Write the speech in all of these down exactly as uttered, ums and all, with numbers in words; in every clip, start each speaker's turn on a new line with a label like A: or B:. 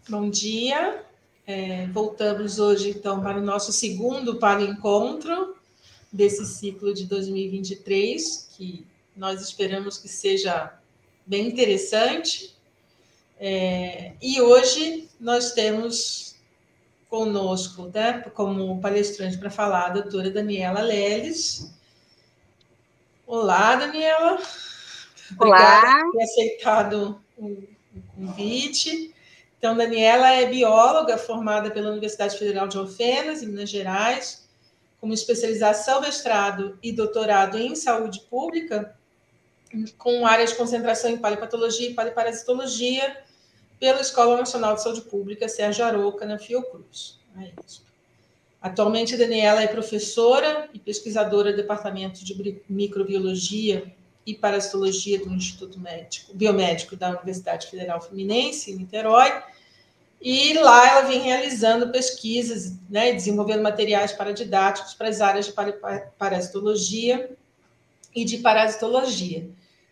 A: Bom dia. É, voltamos hoje, então, para o nosso segundo Paleoencontro desse ciclo de dois mil e vinte e três, que nós esperamos que seja bem interessante. É, e hoje nós temos conosco, né, como palestrante para falar, a doutora Daniela Leles. Olá, Daniela. Obrigada
B: Olá.
A: por ter aceitado o, o convite. Então, Daniela é bióloga formada pela Universidade Federal de Alfenas, em Minas Gerais, com especialização, mestrado e doutorado em saúde pública, com área de concentração em paleopatologia e paleoparasitologia, pela Escola Nacional de Saúde Pública, Sérgio Aroca, na Fiocruz. É isso. Atualmente, a Daniela é professora e pesquisadora do Departamento de Microbiologia e Parasitologia do Instituto Médico, Biomédico da Universidade Federal Fluminense, em Niterói, e lá ela vem realizando pesquisas, né, desenvolvendo materiais paradidáticos para as áreas de parasitologia e de parasitologia.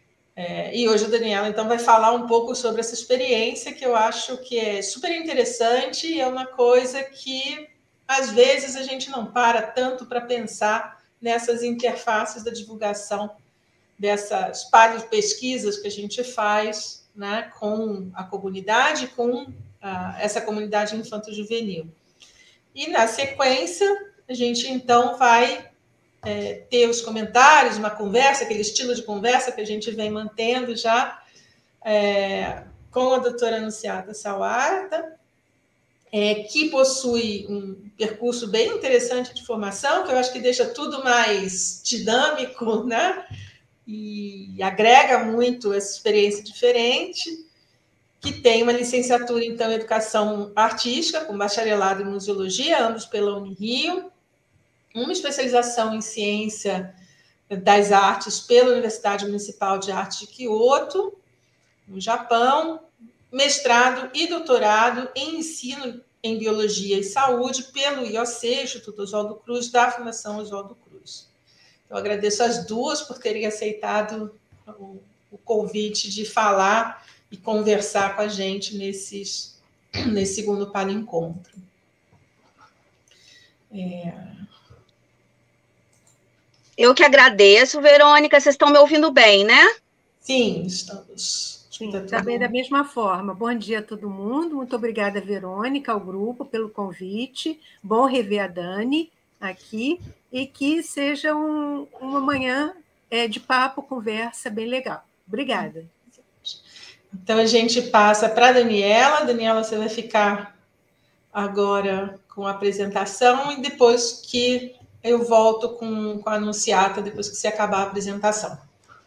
A: É, e hoje a Daniela, então, vai falar um pouco sobre essa experiência, que eu acho que é super interessante e é uma coisa que, às vezes, a gente não para tanto para pensar nessas interfaces da divulgação dessas pesquisas que a gente faz, né, com a comunidade, com a, essa comunidade infanto-juvenil. E, na sequência, a gente, então, vai é, ter os comentários, uma conversa, aquele estilo de conversa que a gente vem mantendo já é, com a doutora Anunciata Sawarta, é, que possui um percurso bem interessante de formação, que eu acho que deixa tudo mais dinâmico, né? E agrega muito essa experiência diferente, que tem uma licenciatura, então, em Educação Artística, com bacharelado em Museologia, ambos pela Unirio, uma especialização em Ciência das Artes pela Universidade Municipal de Arte de Kyoto, no Japão, mestrado e doutorado em Ensino em Biologia e Saúde pelo I O C, Instituto Oswaldo Cruz, da Fundação Oswaldo Cruz. Eu agradeço as duas por terem aceitado o, o convite de falar e conversar com a gente nesses, nesse segundo Paleoencontro. É...
B: Eu que agradeço, Verônica. Vocês estão me ouvindo bem, né?
A: Sim, estamos.
C: Sim, também da mesma forma. Bom dia a todo mundo. Muito obrigada, Verônica, ao grupo, pelo convite. Bom rever a Dani aqui e que seja um, uma manhã é, de papo, conversa bem legal. Obrigada.
A: Então, a gente passa para a Daniela. Daniela, você vai ficar agora com a apresentação e depois que eu volto com, com a Anunciata, depois que você acabar a apresentação.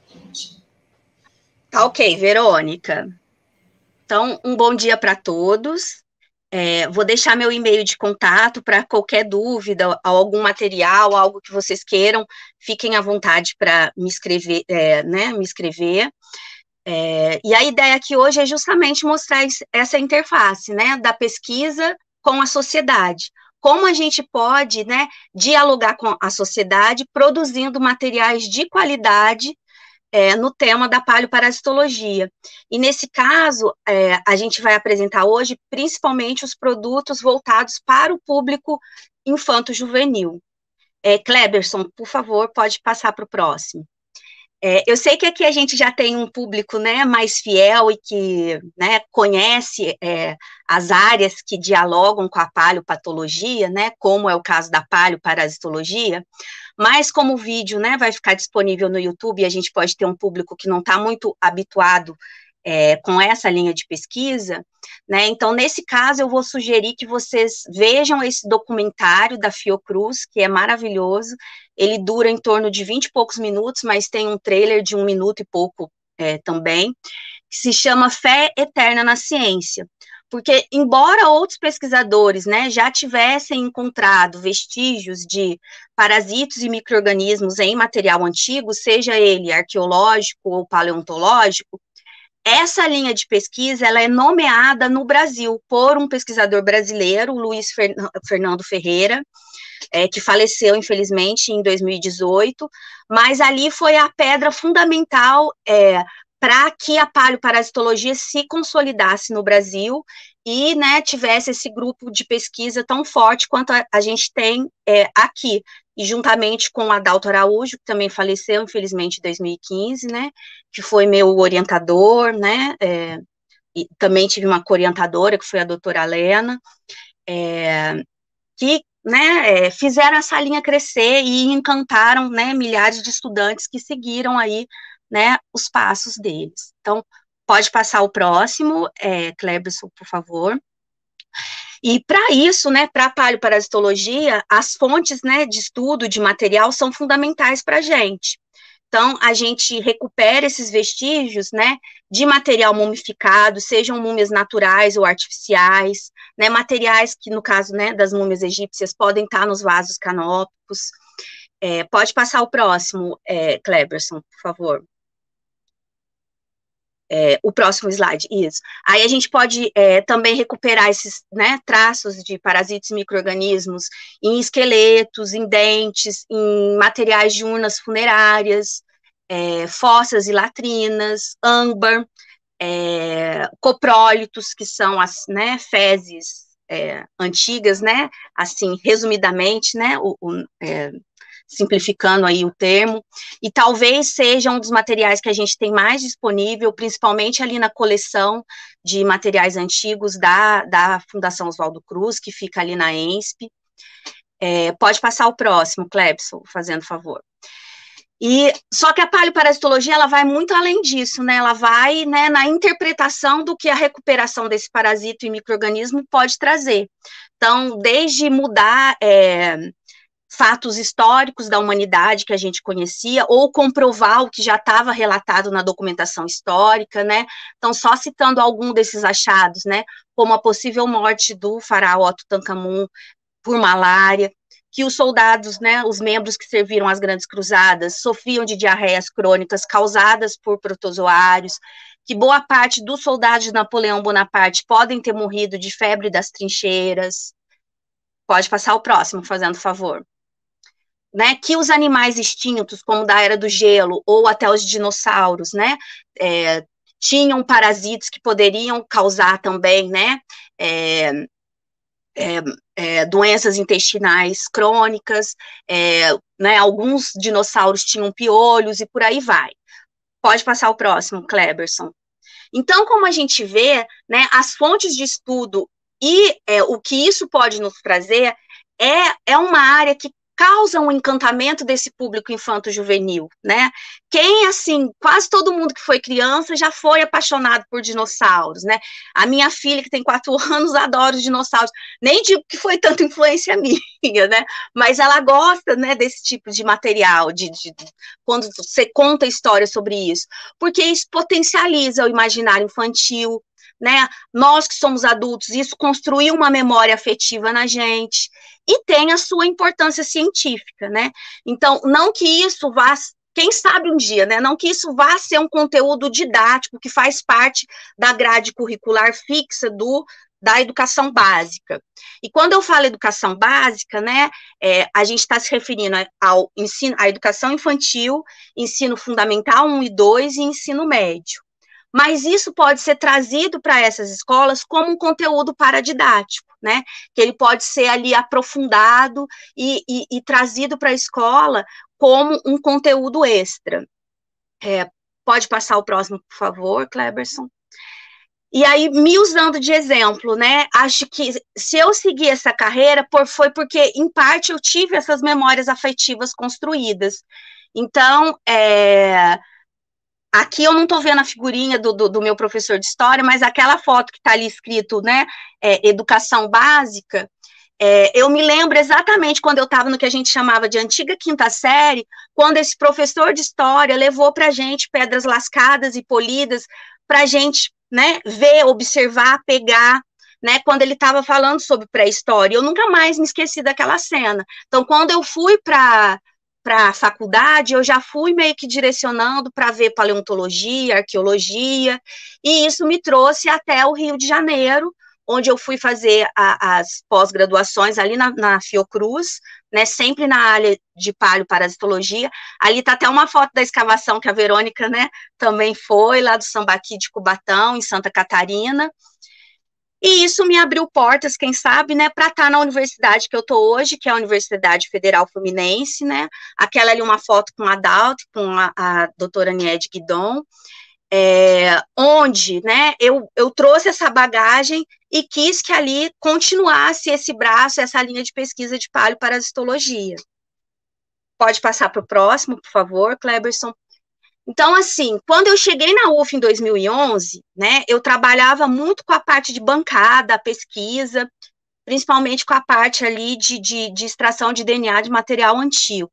B: Tá ok, Verônica. Então, um bom dia para todos. É, vou deixar meu e-mail de contato para qualquer dúvida, algum material, algo que vocês queiram, fiquem à vontade para me escrever, é, né, me escrever. É, e a ideia aqui hoje é justamente mostrar essa interface, né, da pesquisa com a sociedade. Como a gente pode, né, dialogar com a sociedade produzindo materiais de qualidade É, no tema da paleoparasitologia. E nesse caso, é, a gente vai apresentar hoje principalmente os produtos voltados para o público infanto-juvenil. É, Kleberson, por favor, pode passar para o próximo. É, eu sei que aqui a gente já tem um público, né, mais fiel e que, né, conhece é, as áreas que dialogam com a paleopatologia, né, como é o caso da paleoparasitologia, mas como o vídeo, né, vai ficar disponível no YouTube e a gente pode ter um público que não está muito habituado é, com essa linha de pesquisa, né, então nesse caso eu vou sugerir que vocês vejam esse documentário da Fiocruz, que é maravilhoso. Ele dura em torno de vinte e poucos minutos, mas tem um trailer de um minuto e pouco é, também, que se chama Fé Eterna na Ciência. Porque, embora outros pesquisadores, né, já tivessem encontrado vestígios de parasitos e micro-organismos em material antigo, seja ele arqueológico ou paleontológico, essa linha de pesquisa ela é nomeada no Brasil por um pesquisador brasileiro, Luiz Fernando Ferreira, É, que faleceu, infelizmente, em dois mil e dezoito, mas ali foi a pedra fundamental é, para que a paleoparasitologia se consolidasse no Brasil e, né, tivesse esse grupo de pesquisa tão forte quanto a, a gente tem é, aqui, e juntamente com o Adalto Araújo, que também faleceu, infelizmente, em dois mil e quinze, né, que foi meu orientador, né, é, e também tive uma co-orientadora, que foi a doutora Lena, é, que, né, é, fizeram essa linha crescer e encantaram, né, milhares de estudantes que seguiram aí, né, os passos deles. Então, pode passar o próximo, é, Cleberson, por favor. E para isso, né, para a paleoparasitologia, as fontes, né, de estudo, de material, são fundamentais para a gente. Então, a gente recupera esses vestígios, né, de material mumificado, sejam múmias naturais ou artificiais, né, materiais que, no caso, né, das múmias egípcias, podem estar nos vasos canópicos. É, pode passar o próximo, é, Cleberson, por favor. É, o próximo slide, isso. Aí a gente pode é, também recuperar esses, né, traços de parasitas e micro-organismos em esqueletos, em dentes, em materiais de urnas funerárias, é, fossas e latrinas, âmbar, é, coprólitos, que são as, né, fezes é, antigas, né, assim, resumidamente, né, o, o é, simplificando aí o termo, e talvez seja um dos materiais que a gente tem mais disponível, principalmente ali na coleção de materiais antigos da, da Fundação Oswaldo Cruz, que fica ali na E N S P. É, pode passar o próximo, Clebson, fazendo favor. E, só que a paleoparasitologia, ela vai muito além disso, né, ela vai, né, na interpretação do que a recuperação desse parasito e micro-organismo pode trazer. Então, desde mudar é, fatos históricos da humanidade que a gente conhecia, ou comprovar o que já estava relatado na documentação histórica, né, então só citando algum desses achados, né, como a possível morte do faraó Tutankhamun por malária, que os soldados, né, os membros que serviram as grandes cruzadas, sofriam de diarreias crônicas causadas por protozoários, que boa parte dos soldados de Napoleão Bonaparte podem ter morrido de febre das trincheiras. Pode passar o próximo, fazendo favor. Né, que os animais extintos, como da Era do Gelo, ou até os dinossauros, né, é, tinham parasitos que poderiam causar também, né, é, é, é, doenças intestinais crônicas, é, né, alguns dinossauros tinham piolhos e por aí vai. Pode passar o próximo, Cleberson. Então, como a gente vê, né, as fontes de estudo e é, o que isso pode nos trazer é, é uma área que causa um encantamento desse público infanto-juvenil, né? Quem, assim, quase todo mundo que foi criança já foi apaixonado por dinossauros, né? A minha filha, que tem quatro anos, adora os dinossauros. Nem digo que foi tanta influência minha, né? Mas ela gosta, né, desse tipo de material, de, de, de quando você conta histórias sobre isso, porque isso potencializa o imaginário infantil, né? Nós que somos adultos, isso construiu uma memória afetiva na gente, e tem a sua importância científica, né? Então, não que isso vá, quem sabe um dia, né? Não que isso vá ser um conteúdo didático que faz parte da grade curricular fixa do, da educação básica. E quando eu falo educação básica, né, é, a gente está se referindo ao ensino, à educação infantil, ensino fundamental um e dois e ensino médio. Mas isso pode ser trazido para essas escolas como um conteúdo paradidático, né, que ele pode ser ali aprofundado e, e, e trazido para a escola como um conteúdo extra. É, pode passar o próximo, por favor, Cleberson. E aí, me usando de exemplo, né, acho que se eu seguir essa carreira, por, foi porque, em parte, eu tive essas memórias afetivas construídas. Então, é... aqui eu não estou vendo a figurinha do, do, do meu professor de história, mas aquela foto que está ali escrito, né, é, educação básica, é, eu me lembro exatamente quando eu estava no que a gente chamava de antiga quinta série, quando esse professor de história levou para a gente pedras lascadas e polidas, para a gente, né, ver, observar, pegar, né, quando ele estava falando sobre pré-história. Eu nunca mais me esqueci daquela cena. Então, quando eu fui para para a faculdade, eu já fui meio que direcionando para ver paleontologia, arqueologia, e isso me trouxe até o Rio de Janeiro, onde eu fui fazer a, as pós-graduações ali na, na Fiocruz, né, sempre na área de paleoparasitologia. Ali está até uma foto da escavação que a Verônica, né, também foi, lá do Sambaqui de Cubatão, em Santa Catarina. E isso me abriu portas, quem sabe, né, para estar na universidade que eu estou hoje, que é a Universidade Federal Fluminense, né, aquela ali uma foto com a Dalt, com a, a doutora Niede Guidon, é, onde, né, eu, eu trouxe essa bagagem e quis que ali continuasse esse braço, essa linha de pesquisa de paleoparasitologia. Pode passar para o próximo, por favor, Kleberson. Então, assim, quando eu cheguei na U F em dois mil e onze, né, eu trabalhava muito com a parte de bancada, pesquisa, principalmente com a parte ali de, de, de extração de D N A de material antigo.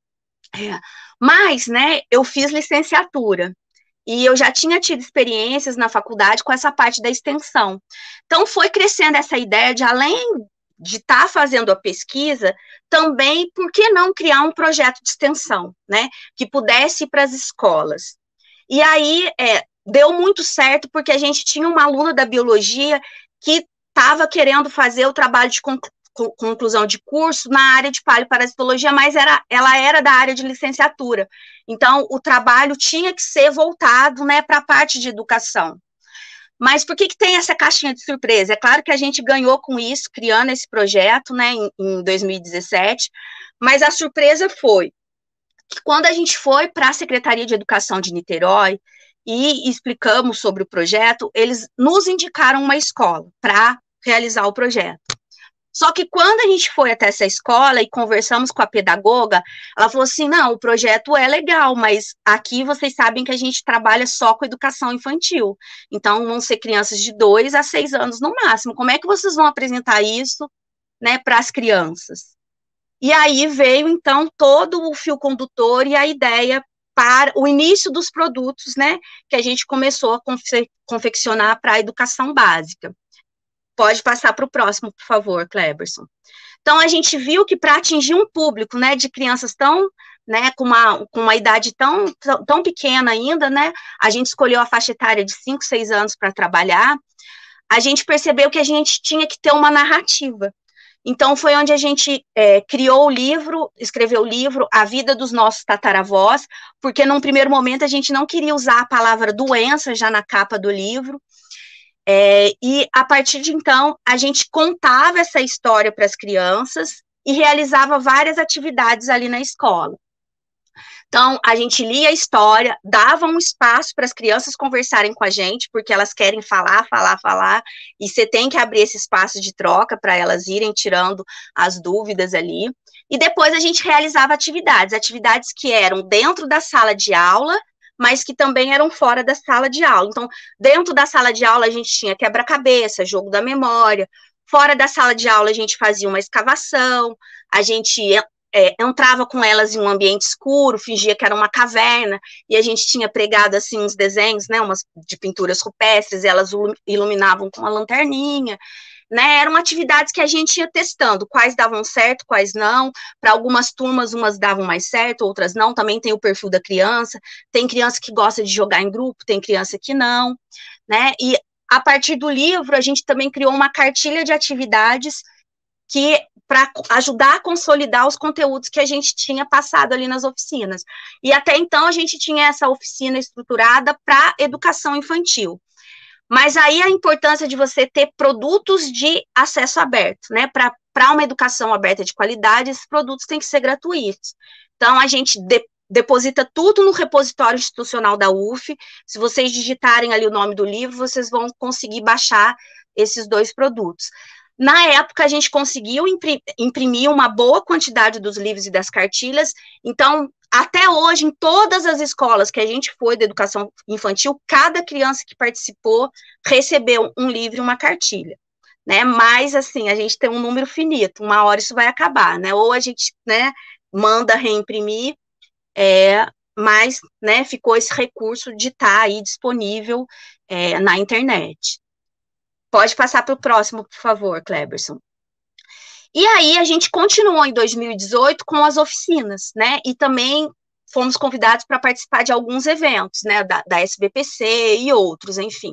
B: É. Mas, né, eu fiz licenciatura, e eu já tinha tido experiências na faculdade com essa parte da extensão. Então, foi crescendo essa ideia de, além de estar tá fazendo a pesquisa, também, por que não criar um projeto de extensão, né, que pudesse ir para as escolas. E aí, é, deu muito certo, porque a gente tinha uma aluna da biologia que estava querendo fazer o trabalho de conclu conclusão de curso na área de paleoparasitologia, mas era, ela era da área de licenciatura. Então, o trabalho tinha que ser voltado, né, para a parte de educação. Mas por que que tem essa caixinha de surpresa? É claro que a gente ganhou com isso, criando esse projeto, né, em, em dois mil e dezessete, mas a surpresa foi que quando a gente foi para a Secretaria de Educação de Niterói e explicamos sobre o projeto, eles nos indicaram uma escola para realizar o projeto. Só que quando a gente foi até essa escola e conversamos com a pedagoga, ela falou assim, não, o projeto é legal, mas aqui vocês sabem que a gente trabalha só com educação infantil, então vão ser crianças de dois a seis anos no máximo, como é que vocês vão apresentar isso, né, para as crianças? E aí veio, então, todo o fio condutor e a ideia para o início dos produtos, né, que a gente começou a confe confeccionar para a educação básica. Pode passar para o próximo, por favor, Kleberson. Então, a gente viu que para atingir um público, né, de crianças tão, né, com uma, com uma idade tão, tão, tão pequena ainda, né, a gente escolheu a faixa etária de cinco, seis anos para trabalhar, a gente percebeu que a gente tinha que ter uma narrativa. Então, foi onde a gente é, criou o livro, escreveu o livro, A Vida dos Nossos Tataravós, porque num primeiro momento a gente não queria usar a palavra doença já na capa do livro, É, e, a partir de então, a gente contava essa história para as crianças e realizava várias atividades ali na escola. Então, a gente lia a história, dava um espaço para as crianças conversarem com a gente, porque elas querem falar, falar, falar, e você tem que abrir esse espaço de troca para elas irem tirando as dúvidas ali. E depois a gente realizava atividades, atividades que eram dentro da sala de aula, mas que também eram fora da sala de aula. Então, dentro da sala de aula, a gente tinha quebra-cabeça, jogo da memória. Fora da sala de aula, a gente fazia uma escavação, a gente é, entrava com elas em um ambiente escuro, fingia que era uma caverna, e a gente tinha pregado, assim, uns desenhos, né, umas de pinturas rupestres, e elas iluminavam com a lanterninha, né, eram atividades que a gente ia testando, quais davam certo, quais não, para algumas turmas, umas davam mais certo, outras não, também tem o perfil da criança, tem criança que gosta de jogar em grupo, tem criança que não, né, e a partir do livro, a gente também criou uma cartilha de atividades que, para ajudar a consolidar os conteúdos que a gente tinha passado ali nas oficinas, e até então a gente tinha essa oficina estruturada para educação infantil. Mas aí a importância de você ter produtos de acesso aberto, né, para uma educação aberta de qualidade, esses produtos têm que ser gratuitos. Então, a gente de, deposita tudo no repositório institucional da U F, se vocês digitarem ali o nome do livro, vocês vão conseguir baixar esses dois produtos. Na época, a gente conseguiu imprimir uma boa quantidade dos livros e das cartilhas, então, até hoje, em todas as escolas que a gente foi de educação infantil, cada criança que participou recebeu um livro e uma cartilha, né, mas, assim, a gente tem um número finito, uma hora isso vai acabar, né, ou a gente, né, manda reimprimir, é, mas, né, ficou esse recurso de estar aí disponível é, na internet. Pode passar para o próximo, por favor, Kleberson. E aí, a gente continuou em dois mil e dezoito com as oficinas, né, e também fomos convidados para participar de alguns eventos, né, da, da S B P C e outros, enfim.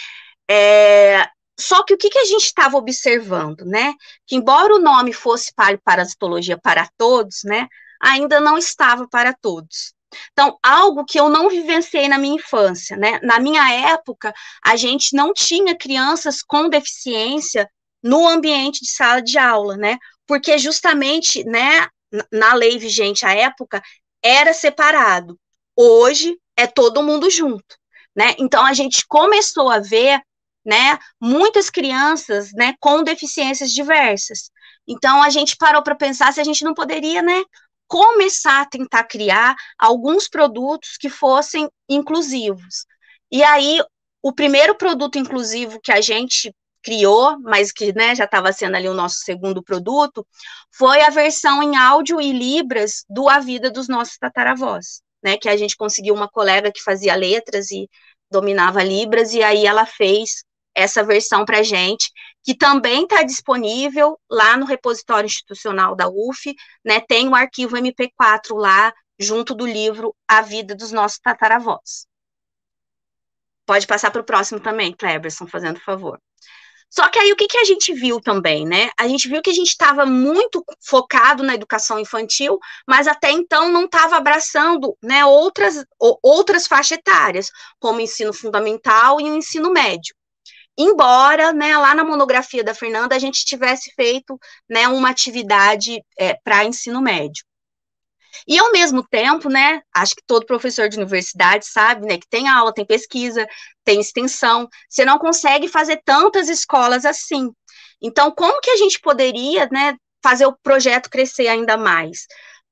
B: É, só que o que, que a gente estava observando, né, que embora o nome fosse paleoparasitologia para todos, né, ainda não estava para todos. Então, algo que eu não vivenciei na minha infância, né? Na minha época, a gente não tinha crianças com deficiência no ambiente de sala de aula, né? Porque justamente, né, na lei vigente à época, era separado. Hoje, é todo mundo junto, né? Então, a gente começou a ver, né, muitas crianças, né, com deficiências diversas. Então, a gente parou para pensar se a gente não poderia, né, começar a tentar criar alguns produtos que fossem inclusivos. E aí, o primeiro produto inclusivo que a gente criou, mas que, né, já estava sendo ali o nosso segundo produto, foi a versão em áudio e libras do A Vida dos Nossos Tataravós, né, que a gente conseguiu uma colega que fazia letras e dominava libras, e aí ela fez essa versão para a gente, que também está disponível lá no repositório institucional da U F, né, tem o arquivo M P quatro lá, junto do livro A Vida dos Nossos Tataravós. Pode passar para o próximo também, Cleberson, fazendo favor. Só que aí o que, que a gente viu também, né? A gente viu que a gente estava muito focado na educação infantil, mas até então não estava abraçando, né, outras, outras faixas etárias, como o ensino fundamental e o ensino médio. Embora, né, lá na monografia da Fernanda, a gente tivesse feito, né, uma atividade é, para ensino médio. E, ao mesmo tempo, né, acho que todo professor de universidade sabe, né, que tem aula, tem pesquisa, tem extensão, você não consegue fazer tantas escolas assim. Então, como que a gente poderia, né, fazer o projeto crescer ainda mais?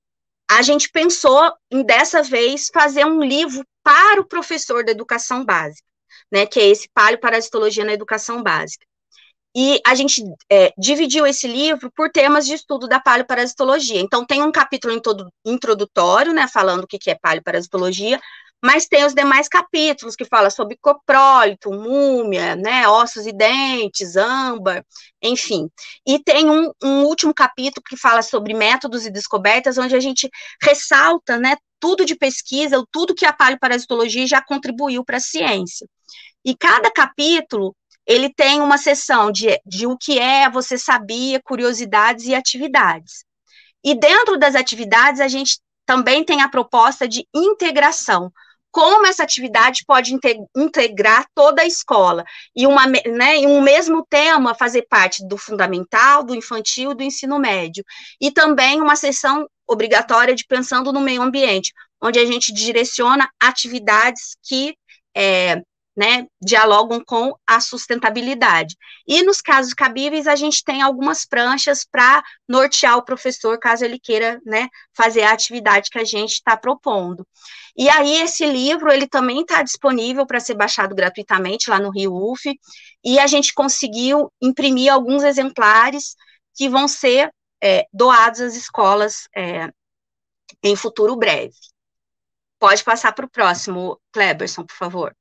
B: A gente pensou em, dessa vez, fazer um livro para o professor da educação básica, né, que é esse Paleoparasitologia na Educação Básica. E a gente é, dividiu esse livro por temas de estudo da paleoparasitologia. Então, tem um capítulo introdutório, né, falando o que é paleoparasitologia, mas tem os demais capítulos que falam sobre coprólito, múmia, né, ossos e dentes, âmbar, enfim. E tem um, um último capítulo que fala sobre métodos e descobertas, onde a gente ressalta, né, tudo de pesquisa, tudo que a paleoparasitologia já contribuiu para a ciência. E cada capítulo ele tem uma seção de, de o que é, você sabia, curiosidades e atividades. E dentro das atividades, a gente também tem a proposta de integração. Como essa atividade pode integrar toda a escola, e, uma, né, e um mesmo tema fazer parte do fundamental, do infantil, do ensino médio. E também uma sessão obrigatória de pensando no meio ambiente, onde a gente direciona atividades que é, né, dialogam com a sustentabilidade. E nos casos cabíveis, a gente tem algumas pranchas para nortear o professor, caso ele queira, né, fazer a atividade que a gente está propondo. E aí, esse livro, ele também está disponível para ser baixado gratuitamente lá no Rio U F, e a gente conseguiu imprimir alguns exemplares que vão ser é, doados às escolas é, em futuro breve. Pode passar para o próximo, Cleberson, por favor.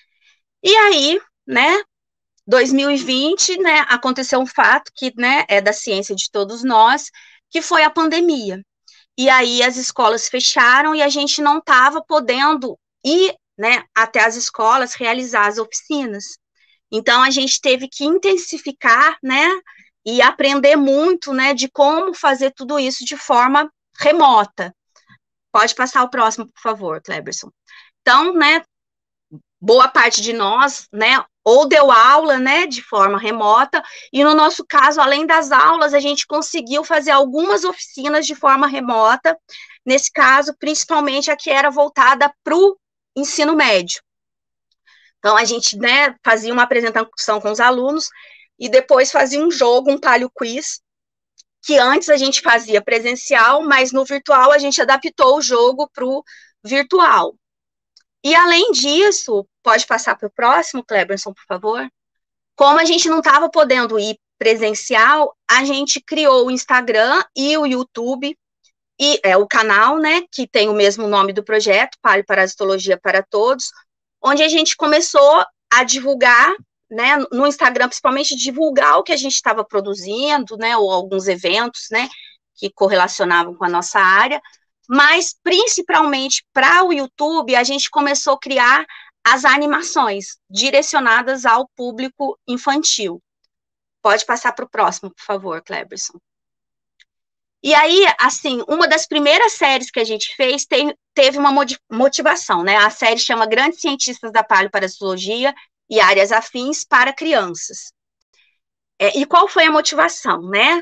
B: E aí, né, dois mil e vinte, né, aconteceu um fato que, né, é da ciência de todos nós, que foi a pandemia. E aí as escolas fecharam e a gente não estava podendo ir, né, até as escolas realizar as oficinas. Então, a gente teve que intensificar, né, e aprender muito, né, de como fazer tudo isso de forma remota. Pode passar o próximo, por favor, Cleberson. Então, né, boa parte de nós, né, ou deu aula, né, de forma remota, e no nosso caso, além das aulas, a gente conseguiu fazer algumas oficinas de forma remota, nesse caso, principalmente a que era voltada para o ensino médio. Então, a gente, né, fazia uma apresentação com os alunos, e depois fazia um jogo, um palio quiz, que antes a gente fazia presencial, mas no virtual a gente adaptou o jogo para o virtual. E, além disso, pode passar para o próximo, Cleberson, por favor? Como a gente não estava podendo ir presencial, a gente criou o Instagram e o YouTube, e é o canal, né, que tem o mesmo nome do projeto, Paleoparasitologia para Todos, onde a gente começou a divulgar, né, no Instagram, principalmente, divulgar o que a gente estava produzindo, né, ou alguns eventos, né, que correlacionavam com a nossa área, mas, principalmente, para o YouTube, a gente começou a criar as animações direcionadas ao público infantil. Pode passar para o próximo, por favor, Cleberson. E aí, assim, uma das primeiras séries que a gente fez tem, teve uma motivação, né? A série chama Grandes Cientistas da Paleoparasitologia e Áreas Afins para Crianças. É, e qual foi a motivação, né?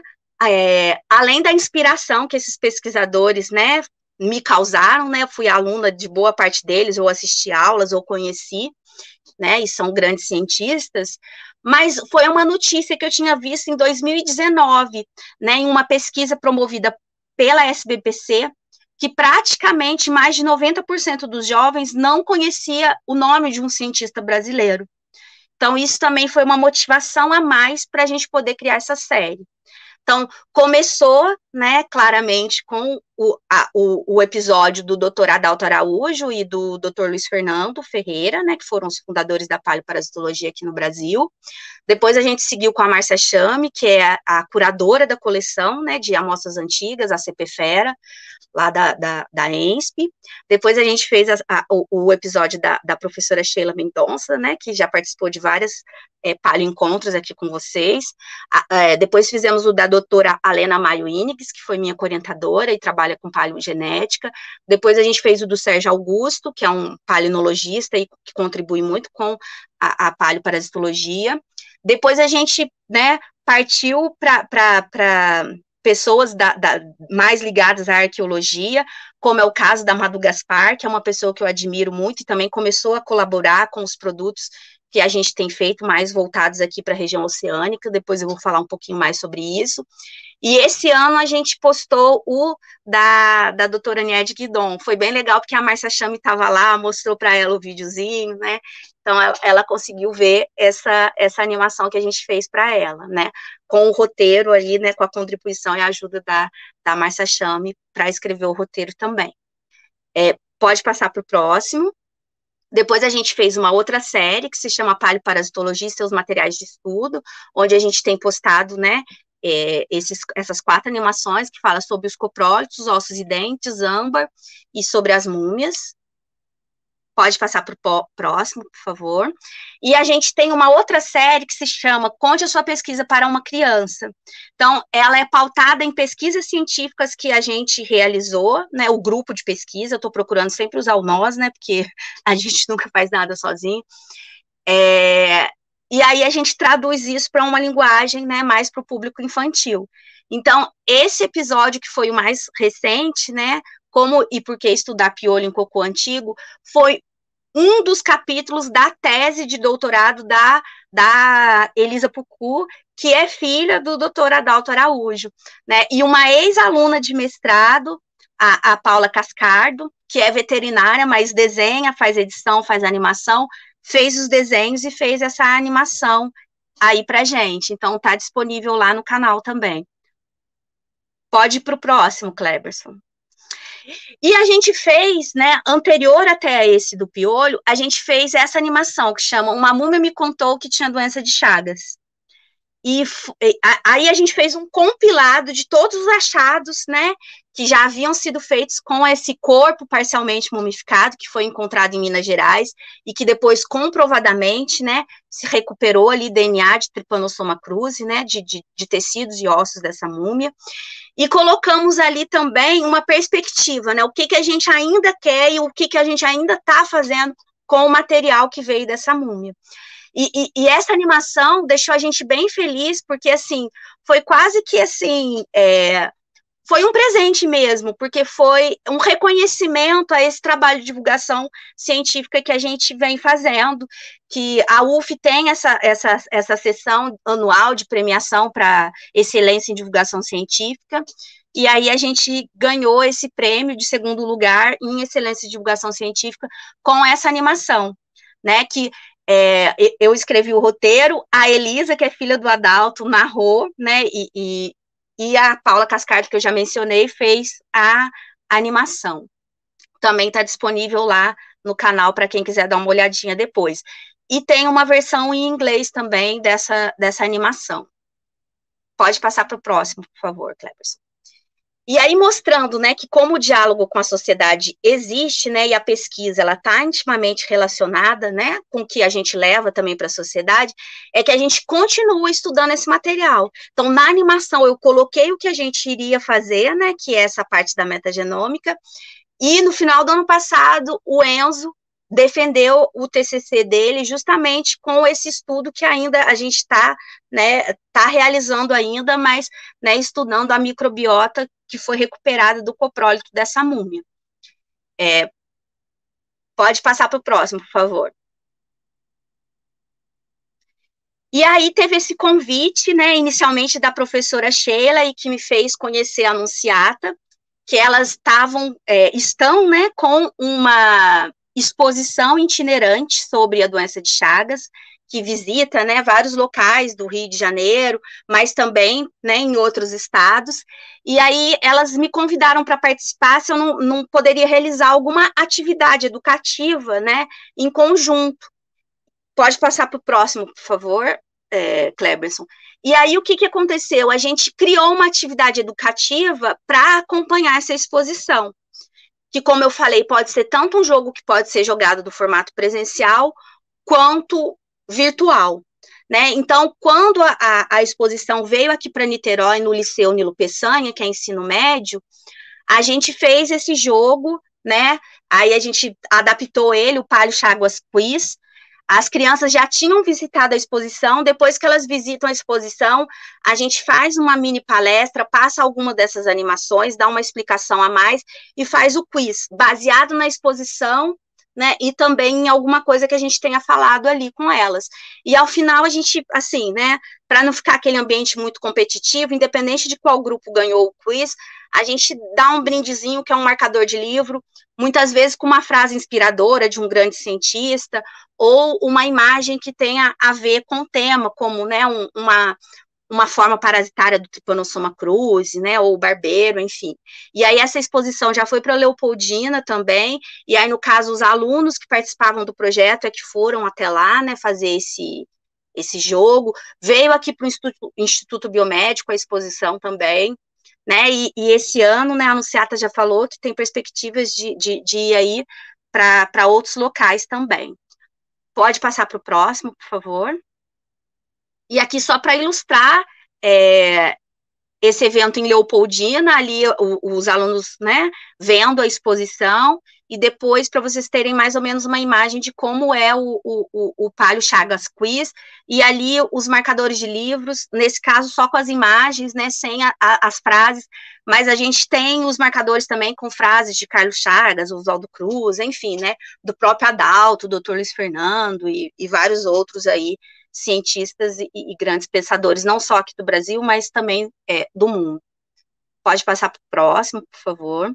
B: É, além da inspiração que esses pesquisadores, né, me causaram, né? Eu fui aluna de boa parte deles, ou assisti aulas, ou conheci, né? E são grandes cientistas. Mas foi uma notícia que eu tinha visto em dois mil e dezenove, né, em uma pesquisa promovida pela S B P C, que praticamente mais de noventa por cento dos jovens não conhecia o nome de um cientista brasileiro. Então, isso também foi uma motivação a mais para a gente poder criar essa série. Então, começou, né, claramente com o, a, o, o episódio do doutor Adalto Araújo e do doutor Luiz Fernando Ferreira, né, que foram os fundadores da paleoparasitologia aqui no Brasil. Depois a gente seguiu com a Márcia Chame, que é a, a curadora da coleção, né, de amostras antigas, a C P Fera, lá da, da, da E N S P. Depois a gente fez a, a, o, o episódio da, da professora Sheila Mendonça, né, que já participou de várias é, paleoencontros aqui com vocês. A, é, depois fizemos o da doutora Alena Maio Inigues, que foi minha orientadora e trabalha com paleogenética. Depois a gente fez o do Sérgio Augusto, que é um paleonologista e que contribui muito com a, a paleoparasitologia. Depois a gente, né, partiu para pessoas da, da, mais ligadas à arqueologia, como é o caso da Madu Gaspar, que é uma pessoa que eu admiro muito e também começou a colaborar com os produtos que a gente tem feito mais voltados aqui para a região oceânica. Depois eu vou falar um pouquinho mais sobre isso. E esse ano a gente postou o da, da doutora Niede Guidon. Foi bem legal, porque a Márcia Chame estava lá, mostrou para ela o videozinho, né? Então, ela, ela conseguiu ver essa, essa animação que a gente fez para ela, né? Com o roteiro ali, né? Com a contribuição e a ajuda da, da Márcia Chame para escrever o roteiro também. É, pode passar para o próximo. Depois a gente fez uma outra série que se chama Paleoparasitologia e seus materiais de estudo, onde a gente tem postado, né, é, esses, essas quatro animações que falam sobre os coprólitos, ossos e dentes, âmbar e sobre as múmias. Pode passar para o próximo, por favor. E a gente tem uma outra série que se chama Conte a sua pesquisa para uma criança. Então, ela é pautada em pesquisas científicas que a gente realizou, né, o grupo de pesquisa. Eu estou procurando sempre usar o nós, né, porque a gente nunca faz nada sozinho. É, e aí a gente traduz isso para uma linguagem, né, mais para o público infantil. Então, esse episódio que foi o mais recente, né, como e por que estudar piolho em cocô antigo, foi um dos capítulos da tese de doutorado da, da Elisa Pucu, que é filha do doutor Adalto Araújo, né, e uma ex-aluna de mestrado, a, a Paula Cascardo, que é veterinária, mas desenha, faz edição, faz animação, fez os desenhos e fez essa animação aí pra gente, então tá disponível lá no canal também. Pode ir para o próximo, Cleberson. E a gente fez, né, anterior até esse do piolho, a gente fez essa animação que chama Uma Múmia Me Contou que Tinha Doença de Chagas. E aí a gente fez um compilado de todos os achados, né, que já haviam sido feitos com esse corpo parcialmente mumificado, que foi encontrado em Minas Gerais, e que depois, comprovadamente, né, se recuperou ali D N A de Trypanosoma cruzi, né, de, de, de tecidos e ossos dessa múmia. E colocamos ali também uma perspectiva, né, o que, que a gente ainda quer e o que, que a gente ainda está fazendo com o material que veio dessa múmia. E, e, e essa animação deixou a gente bem feliz, porque, assim, foi quase que, assim, é, foi um presente mesmo, porque foi um reconhecimento a esse trabalho de divulgação científica que a gente vem fazendo, que a U F tem essa, essa, essa sessão anual de premiação para excelência em divulgação científica, e aí a gente ganhou esse prêmio de segundo lugar em excelência em divulgação científica com essa animação, né, que é, eu escrevi o roteiro, a Elisa, que é filha do Adalto, narrou, né, e, e E a Paula Cascardo, que eu já mencionei, fez a animação. Também está disponível lá no canal para quem quiser dar uma olhadinha depois. E tem uma versão em inglês também dessa, dessa animação. Pode passar para o próximo, por favor, Cleberson. E aí mostrando, né, que como o diálogo com a sociedade existe, né, e a pesquisa, ela está intimamente relacionada, né, com o que a gente leva também para a sociedade, é que a gente continua estudando esse material. Então, na animação, eu coloquei o que a gente iria fazer, né, que é essa parte da metagenômica, e no final do ano passado, o Enzo defendeu o T C C dele justamente com esse estudo que ainda a gente está, né, tá realizando ainda, mas, né, estudando a microbiota que foi recuperada do coprólito dessa múmia. É, pode passar para o próximo, por favor. E aí teve esse convite, né, inicialmente da professora Sheila, e que me fez conhecer a Anunciata, que elas estavam, é, estão, né, com uma exposição itinerante sobre a doença de Chagas, que visita, né, vários locais do Rio de Janeiro, mas também, né, em outros estados, e aí elas me convidaram para participar, se eu não, não poderia realizar alguma atividade educativa, né, em conjunto. Pode passar para o próximo, por favor, é, Kleberson. E aí, o que, que aconteceu? A gente criou uma atividade educativa para acompanhar essa exposição, que, como eu falei, pode ser tanto um jogo que pode ser jogado do formato presencial, quanto virtual, né? Então, quando a, a, a exposição veio aqui para Niterói, no Liceu Nilo Peçanha, que é ensino médio, a gente fez esse jogo, né? Aí a gente adaptou ele, o Palio Chagas Quiz. As crianças já tinham visitado a exposição, depois que elas visitam a exposição, a gente faz uma mini palestra, passa alguma dessas animações, dá uma explicação a mais e faz o quiz, baseado na exposição, né, e também em alguma coisa que a gente tenha falado ali com elas. E ao final a gente, assim, né, para não ficar aquele ambiente muito competitivo, independente de qual grupo ganhou o quiz, a gente dá um brindezinho, que é um marcador de livro, muitas vezes com uma frase inspiradora de um grande cientista, ou uma imagem que tenha a ver com o tema, como, né, um, uma, uma forma parasitária do Trypanosoma cruzi, né, ou barbeiro, enfim. E aí essa exposição já foi para Leopoldina também, e aí, no caso, os alunos que participavam do projeto é que foram até lá, né, fazer esse, esse jogo, veio aqui para o Instituto, Instituto Biomédico a exposição também, né, e, e esse ano, né, a Anunciata já falou que tem perspectivas de, de, de ir aí para outros locais também. Pode passar para o próximo, por favor. E aqui, só para ilustrar é, esse evento em Leopoldina, ali o, os alunos, né, vendo a exposição, e depois, para vocês terem mais ou menos uma imagem de como é o, o, o Palio Chagas Quiz, e ali os marcadores de livros, nesse caso só com as imagens, né, sem a, a, as frases, mas a gente tem os marcadores também com frases de Carlos Chagas, Oswaldo Cruz, enfim, né, do próprio Adalto, doutor Luiz Fernando, e, e vários outros aí, cientistas e, e grandes pensadores, não só aqui do Brasil, mas também é, do mundo. Pode passar para o próximo, por favor.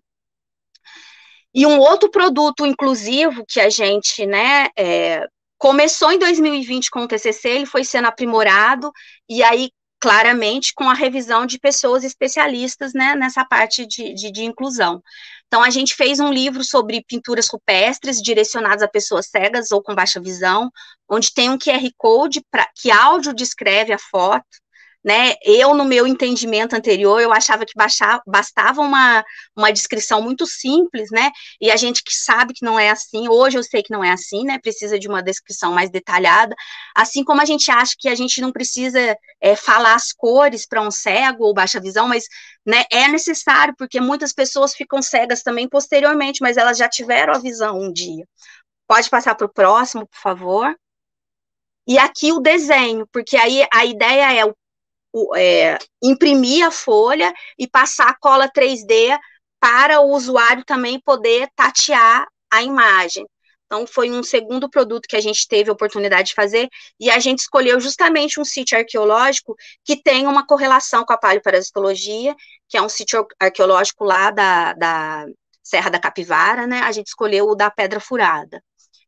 B: E um outro produto inclusivo que a gente, né, é, começou em dois mil e vinte com o T C C, ele foi sendo aprimorado, e aí, claramente, com a revisão de pessoas especialistas, né, nessa parte de, de, de inclusão. Então, a gente fez um livro sobre pinturas rupestres direcionadas a pessoas cegas ou com baixa visão, onde tem um Q R Code pra, que áudio descreve a foto, né? Eu, no meu entendimento anterior, eu achava que baixava, bastava uma, uma descrição muito simples, né? E a gente que sabe que não é assim, hoje eu sei que não é assim, né? Precisa de uma descrição mais detalhada, assim como a gente acha que a gente não precisa é, falar as cores para um cego ou baixa visão, mas, né, é necessário, porque muitas pessoas ficam cegas também posteriormente, mas elas já tiveram a visão um dia. Pode passar para o próximo, por favor. E aqui o desenho, porque aí a ideia é o É, imprimir a folha e passar a cola três D para o usuário também poder tatear a imagem. Então, foi um segundo produto que a gente teve a oportunidade de fazer, e a gente escolheu justamente um sítio arqueológico que tem uma correlação com a paleoparasitologia, que é um sítio arqueológico lá da, da Serra da Capivara, né? A gente escolheu o da Pedra Furada.